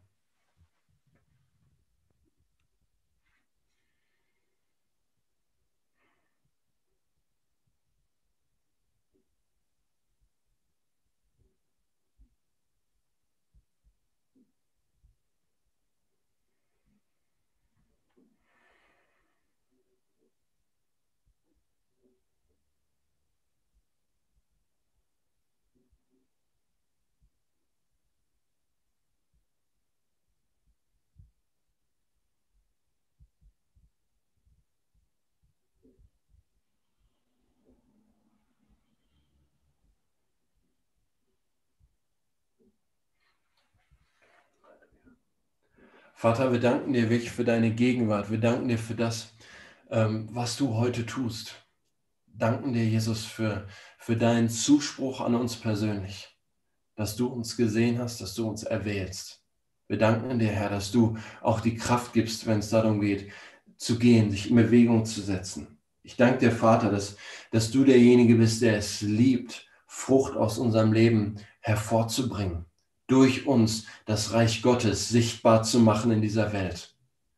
Vater, wir danken dir wirklich für deine Gegenwart. Wir danken dir für das, was du heute tust. Danken dir, Jesus, für deinen Zuspruch an uns persönlich, dass du uns gesehen hast, dass du uns erwählst. Wir danken dir, Herr, dass du auch die Kraft gibst, wenn es darum geht, zu gehen, sich in Bewegung zu setzen. Ich danke dir, Vater, dass du derjenige bist, der es liebt, Frucht aus unserem Leben hervorzubringen, durch uns das Reich Gottes sichtbar zu machen in dieser Welt.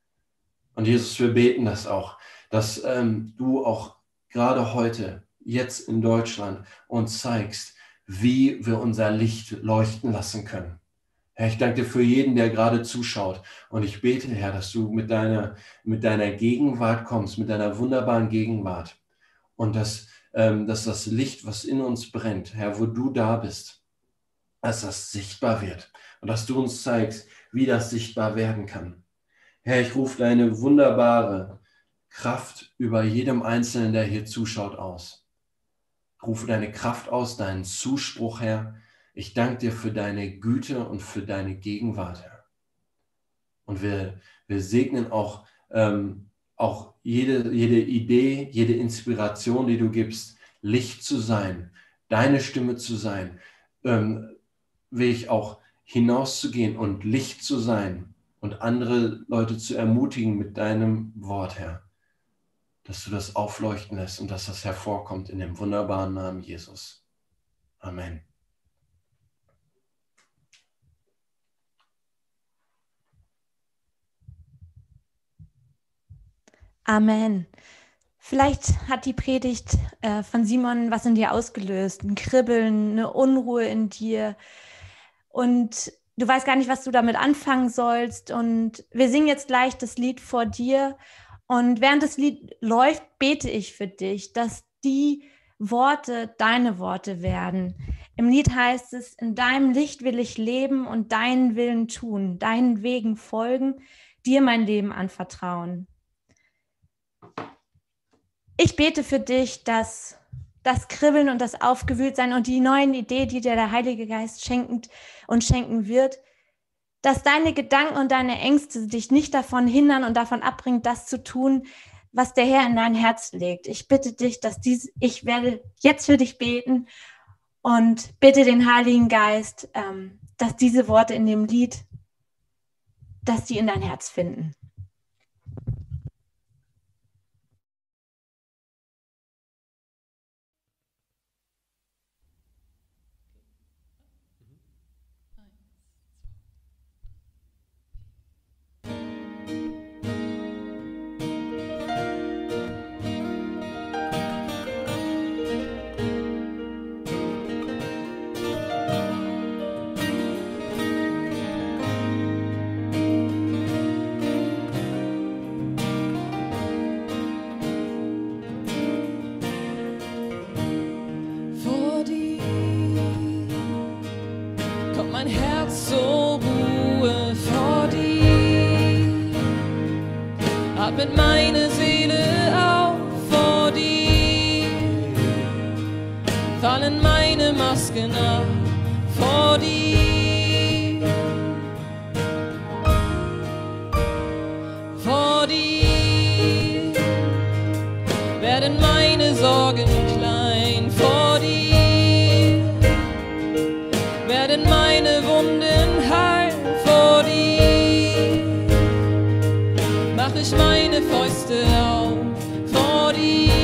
Und Jesus, wir beten das auch, dass du auch gerade heute, jetzt in Deutschland, uns zeigst, wie wir unser Licht leuchten lassen können. Herr, ich danke dir für jeden, der gerade zuschaut. Und ich bete, Herr, dass du mit deiner Gegenwart kommst, mit deiner wunderbaren Gegenwart. Und dass das Licht, was in uns brennt, Herr, wo du da bist, dass das sichtbar wird und dass du uns zeigst, wie das sichtbar werden kann. Herr, ich rufe deine wunderbare Kraft über jedem Einzelnen, der hier zuschaut, aus. Ich rufe deine Kraft aus, deinen Zuspruch, Herr. Ich danke dir für deine Güte und für deine Gegenwart, Herr. Und wir segnen auch jede Idee, jede Inspiration, die du gibst, Licht zu sein, deine Stimme zu sein, will ich auch hinauszugehen und Licht zu sein und andere Leute zu ermutigen mit deinem Wort, Herr. Dass du das aufleuchten lässt und dass das hervorkommt in dem wunderbaren Namen Jesus. Amen. Amen. Vielleicht hat die Predigt von Simon was in dir ausgelöst, ein Kribbeln, eine Unruhe in dir und du weißt gar nicht, was du damit anfangen sollst und wir singen jetzt gleich das Lied vor dir und während das Lied läuft, bete ich für dich, dass die Worte deine Worte werden. Im Lied heißt es, in deinem Licht will ich leben und deinen Willen tun, deinen Wegen folgen, dir mein Leben anvertrauen. Ich bete für dich, dass das Kribbeln und das Aufgewühltsein und die neuen Ideen, die dir der Heilige Geist schenken wird, dass deine Gedanken und deine Ängste dich nicht davon hindern und davon abbringen, das zu tun, was der Herr in dein Herz legt. Ich bitte dich, ich werde jetzt für dich beten und bitte den Heiligen Geist, dass diese Worte in dem Lied, dass sie in dein Herz finden. Mein Herz zur Ruhe vor dir, atmet meine Seele auf vor dir, fallen meine Masken ab vor dir, vor dir, werden meine Sorgen klein vor dir, werden meine Wunden heil vor dir, mach ich meine Fäuste auf vor dir.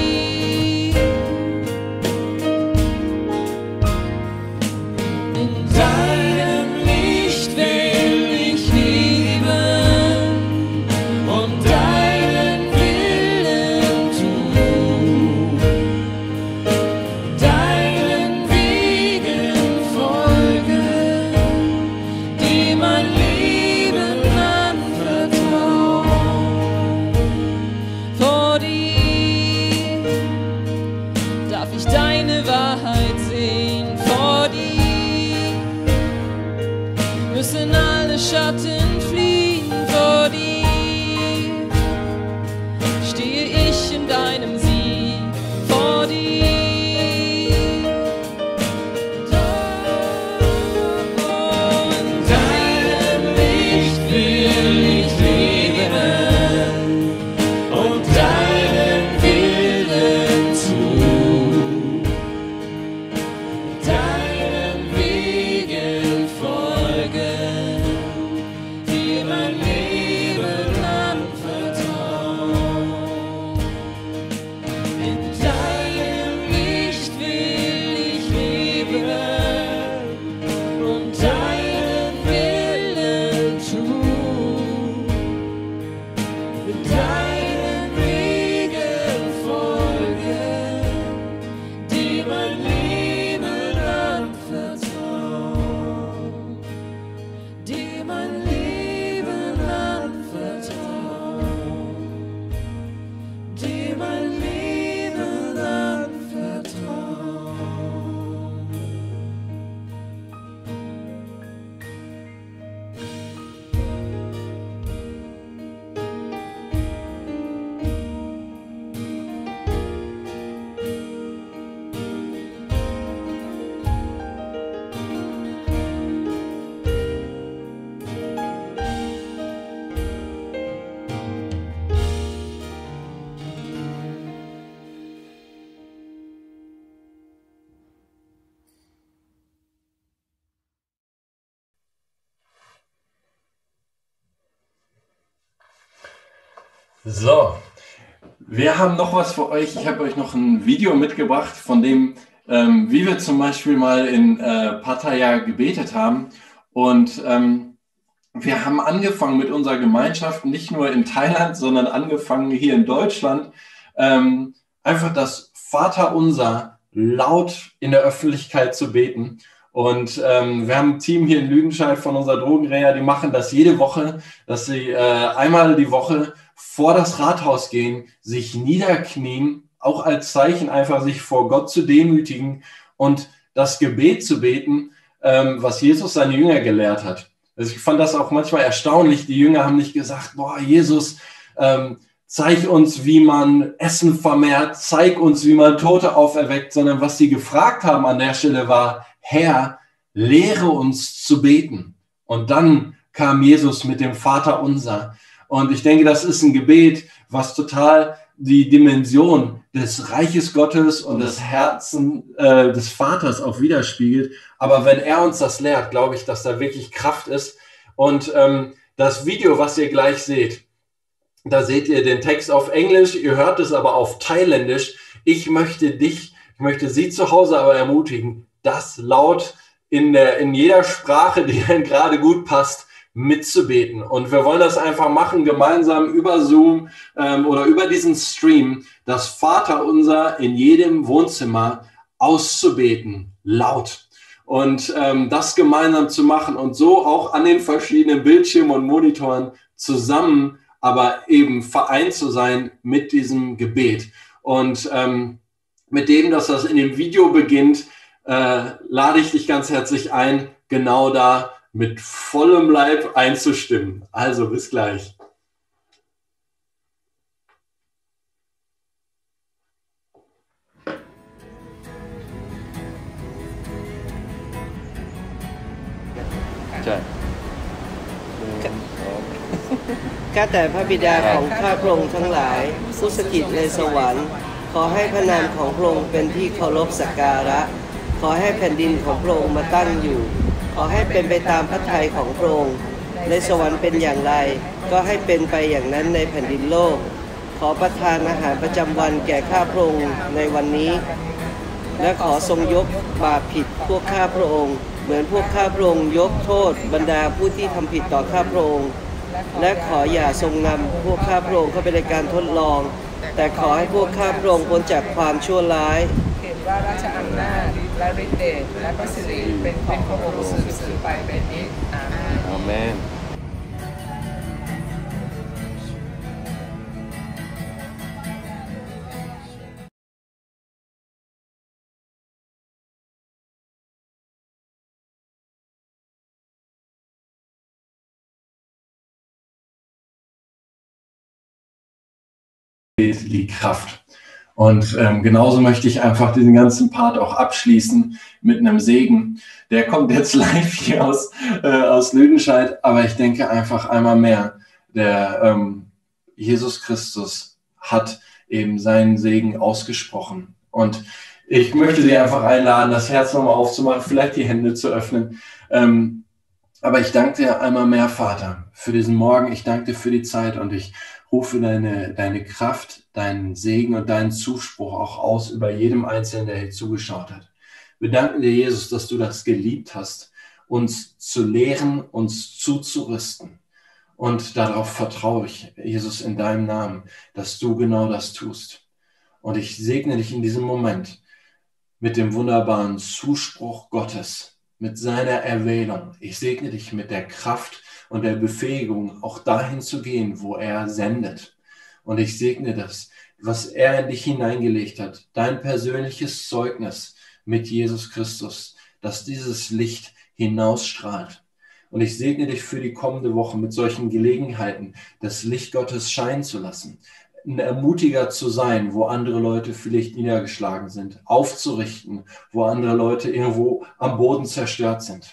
In deinem Licht will ich leben und deinen Willen tun, deinen Wegen folgen, die mein Leben anvertrauen. Vor dir darf ich deine Wahrheit sehen, vor dir müssen alle Schatten fliehen, vor dir stehe ich in deinem Sieg, vor dir. In deinem Licht will ich leben und deinen Willen tun, deinen Wegen folgen, dir mein Leben anvertrauen. In deinem Licht will ich leben und deinen Willen tun, deinen Wegen folgen, die mein Leben anvertrauen, die mein Leben anvertrauen, die mein Leben anvertrauen. So, wir haben noch was für euch. Ich habe euch noch ein Video mitgebracht, von dem, wie wir zum Beispiel mal in Pattaya gebetet haben. Und wir haben angefangen mit unserer Gemeinschaft, nicht nur in Thailand, sondern angefangen hier in Deutschland, einfach das Vaterunser laut in der Öffentlichkeit zu beten. Und wir haben ein Team hier in Lüdenscheid von unserer Drogenreha, die machen das jede Woche, dass sie einmal die Woche vor das Rathaus gehen, sich niederknien auch als Zeichen einfach sich vor Gott zu demütigen und das Gebet zu beten, was Jesus seine Jünger gelehrt hat. Also ich fand das auch manchmal erstaunlich. Die Jünger haben nicht gesagt, boah, Jesus, zeig uns, wie man Essen vermehrt, zeig uns, wie man Tote auferweckt, sondern was sie gefragt haben an der Stelle war, Herr, lehre uns zu beten. Und dann kam Jesus mit dem Vater unser. Und ich denke, das ist ein Gebet, was total die Dimension des Reiches Gottes und des Herzens des Vaters auch widerspiegelt. Aber wenn er uns das lehrt, glaube ich, dass da wirklich Kraft ist. Und das Video, was ihr gleich seht, da seht ihr den Text auf Englisch, ihr hört es aber auf Thailändisch. Ich möchte Sie zu Hause aber ermutigen, das laut in jeder Sprache, die Ihnen gerade gut passt, mitzubeten. Und wir wollen das einfach machen, gemeinsam über Zoom oder über diesen Stream, das Vaterunser in jedem Wohnzimmer auszubeten, laut. Und das gemeinsam zu machen und so auch an den verschiedenen Bildschirmen und Monitoren zusammen, aber eben vereint zu sein mit diesem Gebet. Und mit dem, dass das in dem Video beginnt, lade ich dich ganz herzlich ein, genau da mit vollem Leib einzustimmen. Also bis gleich. Ja. ข้าแต่พระบิดาของข้าพระองค์ทั้งหลายผู้สถิตในสวรรค์ขอให้พระนามของพระองค์เป็นที่เคารพสักการะขอให้แผ่นดินของพระองค์มาตั้งอยู่ขอให้เป็นไปตามพระทัยของพระองค์ในสวรรค์เป็นอย่างไรก็ให้เป็นไปอย่างนั้นในแผ่นดินโลกขอประทานอาหารประจำวันแก่ข้าพระองค์ในวันนี้และขอทรงยกบาปผิดพวกข้าพระองค์เหมือนพวกข้าพระองค์ยกโทษบรรดาผู้ที่ทำผิดต่อข้าพระองค์และขออย่าทรงนำพวกข้าพระองค์เข้าไปในการทดลองแต่ขอให้พวกข้าพระองค์พ้นจากความชั่วร้ายเห็นว่าราชอำนาจและฤทธิ์เดชและพระสิริเป็นของพระองค์สืบไปเป็นนิจอาเมน Amen. Die Kraft. Und genauso möchte ich einfach diesen ganzen Part auch abschließen mit einem Segen. Der kommt jetzt live hier aus Lüdenscheid, aber ich denke einfach einmal mehr, der Jesus Christus hat eben seinen Segen ausgesprochen. Und ich möchte Sie einfach einladen, das Herz nochmal aufzumachen, vielleicht die Hände zu öffnen. Aber ich danke dir einmal mehr, Vater, für diesen Morgen. Ich danke dir für die Zeit und ich rufe deine Kraft, deinen Segen und deinen Zuspruch auch aus über jedem Einzelnen, der hier zugeschaut hat. Wir danken dir, Jesus, dass du das geliebt hast, uns zu lehren, uns zuzurüsten. Und darauf vertraue ich, Jesus, in deinem Namen, dass du genau das tust. Und ich segne dich in diesem Moment mit dem wunderbaren Zuspruch Gottes, mit seiner Erwählung. Ich segne dich mit der Kraft und der Befähigung, auch dahin zu gehen, wo er sendet. Und ich segne das, was er in dich hineingelegt hat, dein persönliches Zeugnis mit Jesus Christus, dass dieses Licht hinausstrahlt. Und ich segne dich für die kommende Woche mit solchen Gelegenheiten, das Licht Gottes scheinen zu lassen, ein Ermutiger zu sein, wo andere Leute vielleicht niedergeschlagen sind, aufzurichten, wo andere Leute irgendwo am Boden zerstört sind.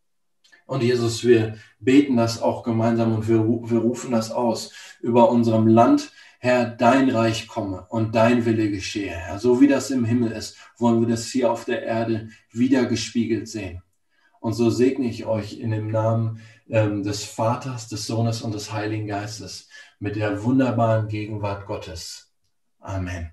Und Jesus, wir beten das auch gemeinsam und wir rufen das aus über unserem Land. Herr, dein Reich komme und dein Wille geschehe. Herr, so wie das im Himmel ist, wollen wir das hier auf der Erde wieder gespiegelt sehen. Und so segne ich euch in dem Namen des Vaters, des Sohnes und des Heiligen Geistes mit der wunderbaren Gegenwart Gottes. Amen.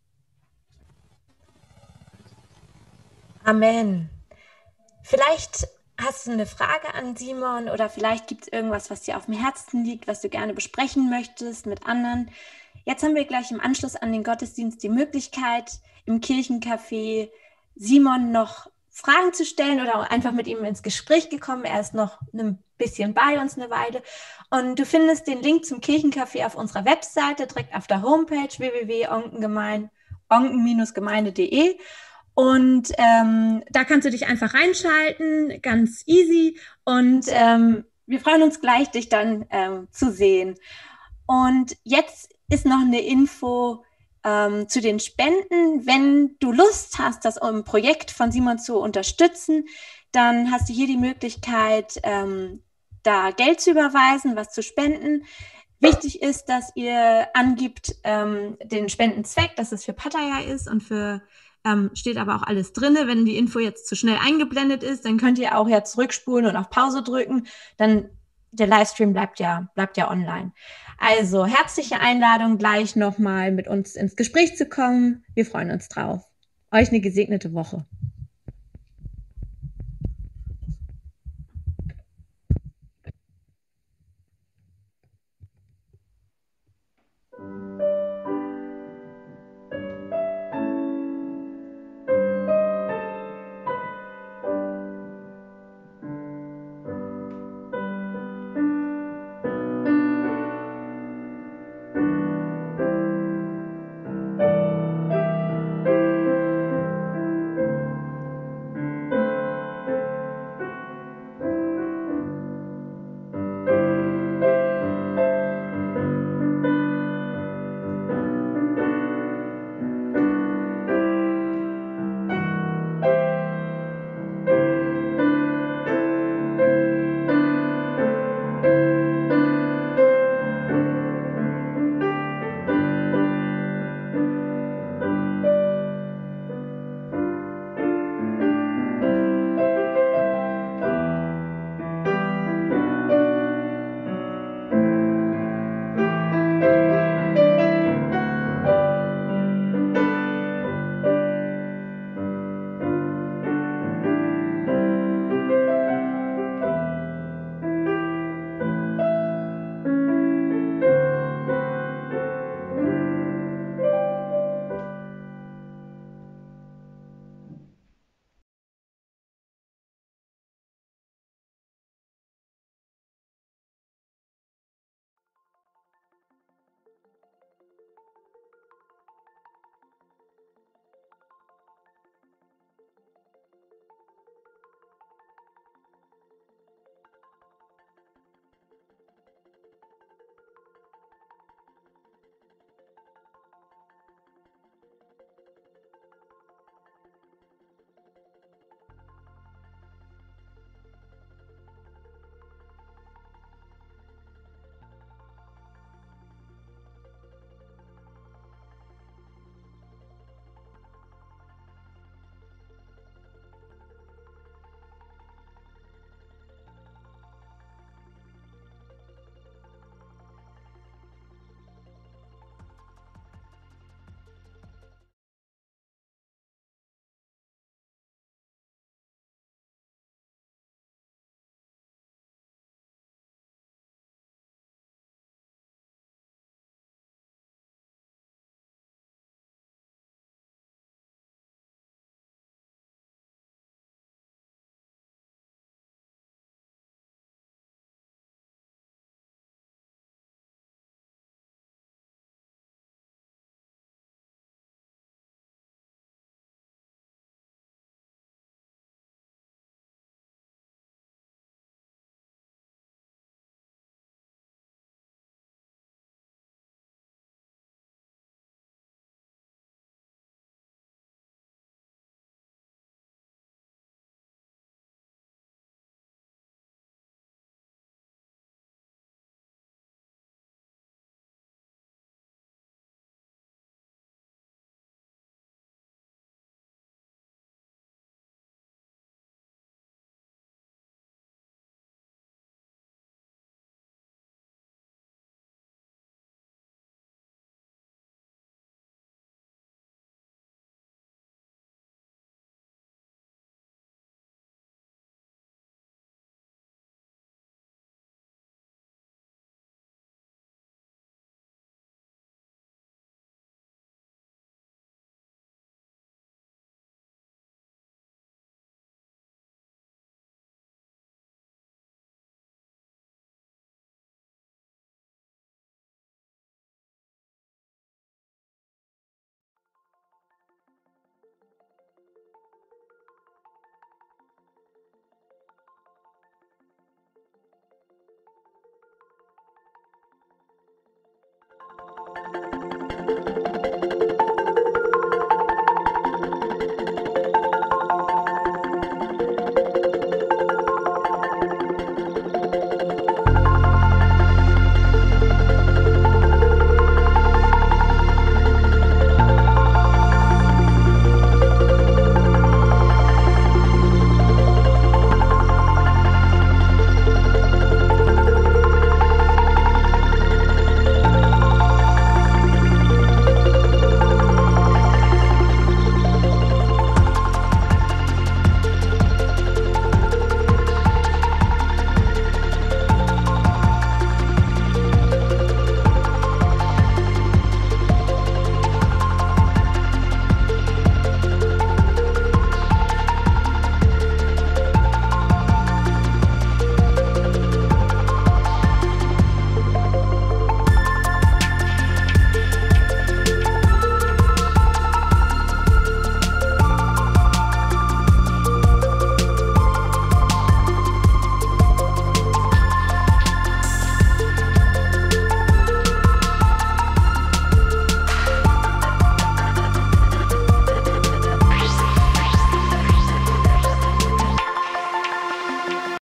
Amen. Vielleicht hast du eine Frage an Simon oder vielleicht gibt es irgendwas, was dir auf dem Herzen liegt, was du gerne besprechen möchtest mit anderen. Jetzt haben wir gleich im Anschluss an den Gottesdienst die Möglichkeit, im Kirchencafé Simon noch Fragen zu stellen oder auch einfach mit ihm ins Gespräch gekommen. Er ist noch ein bisschen bei uns eine Weile. Und du findest den Link zum Kirchencafé auf unserer Webseite, direkt auf der Homepage www.onkengemein onken-gemeinde.de. Und da kannst du dich einfach reinschalten, ganz easy. Und wir freuen uns gleich, dich dann zu sehen. Und jetzt ist noch eine Info zu den Spenden. Wenn du Lust hast, das Projekt von Simon zu unterstützen, dann hast du hier die Möglichkeit, da Geld zu überweisen, was zu spenden. Wichtig ist, dass ihr angibt den Spendenzweck, dass es für Pattaya ist und für steht aber auch alles drin. Wenn die Info jetzt zu schnell eingeblendet ist, dann könnt ihr auch jetzt zurückspulen und auf Pause drücken. Dann der Livestream bleibt ja online. Also herzliche Einladung, gleich nochmal mit uns ins Gespräch zu kommen. Wir freuen uns drauf. Euch eine gesegnete Woche.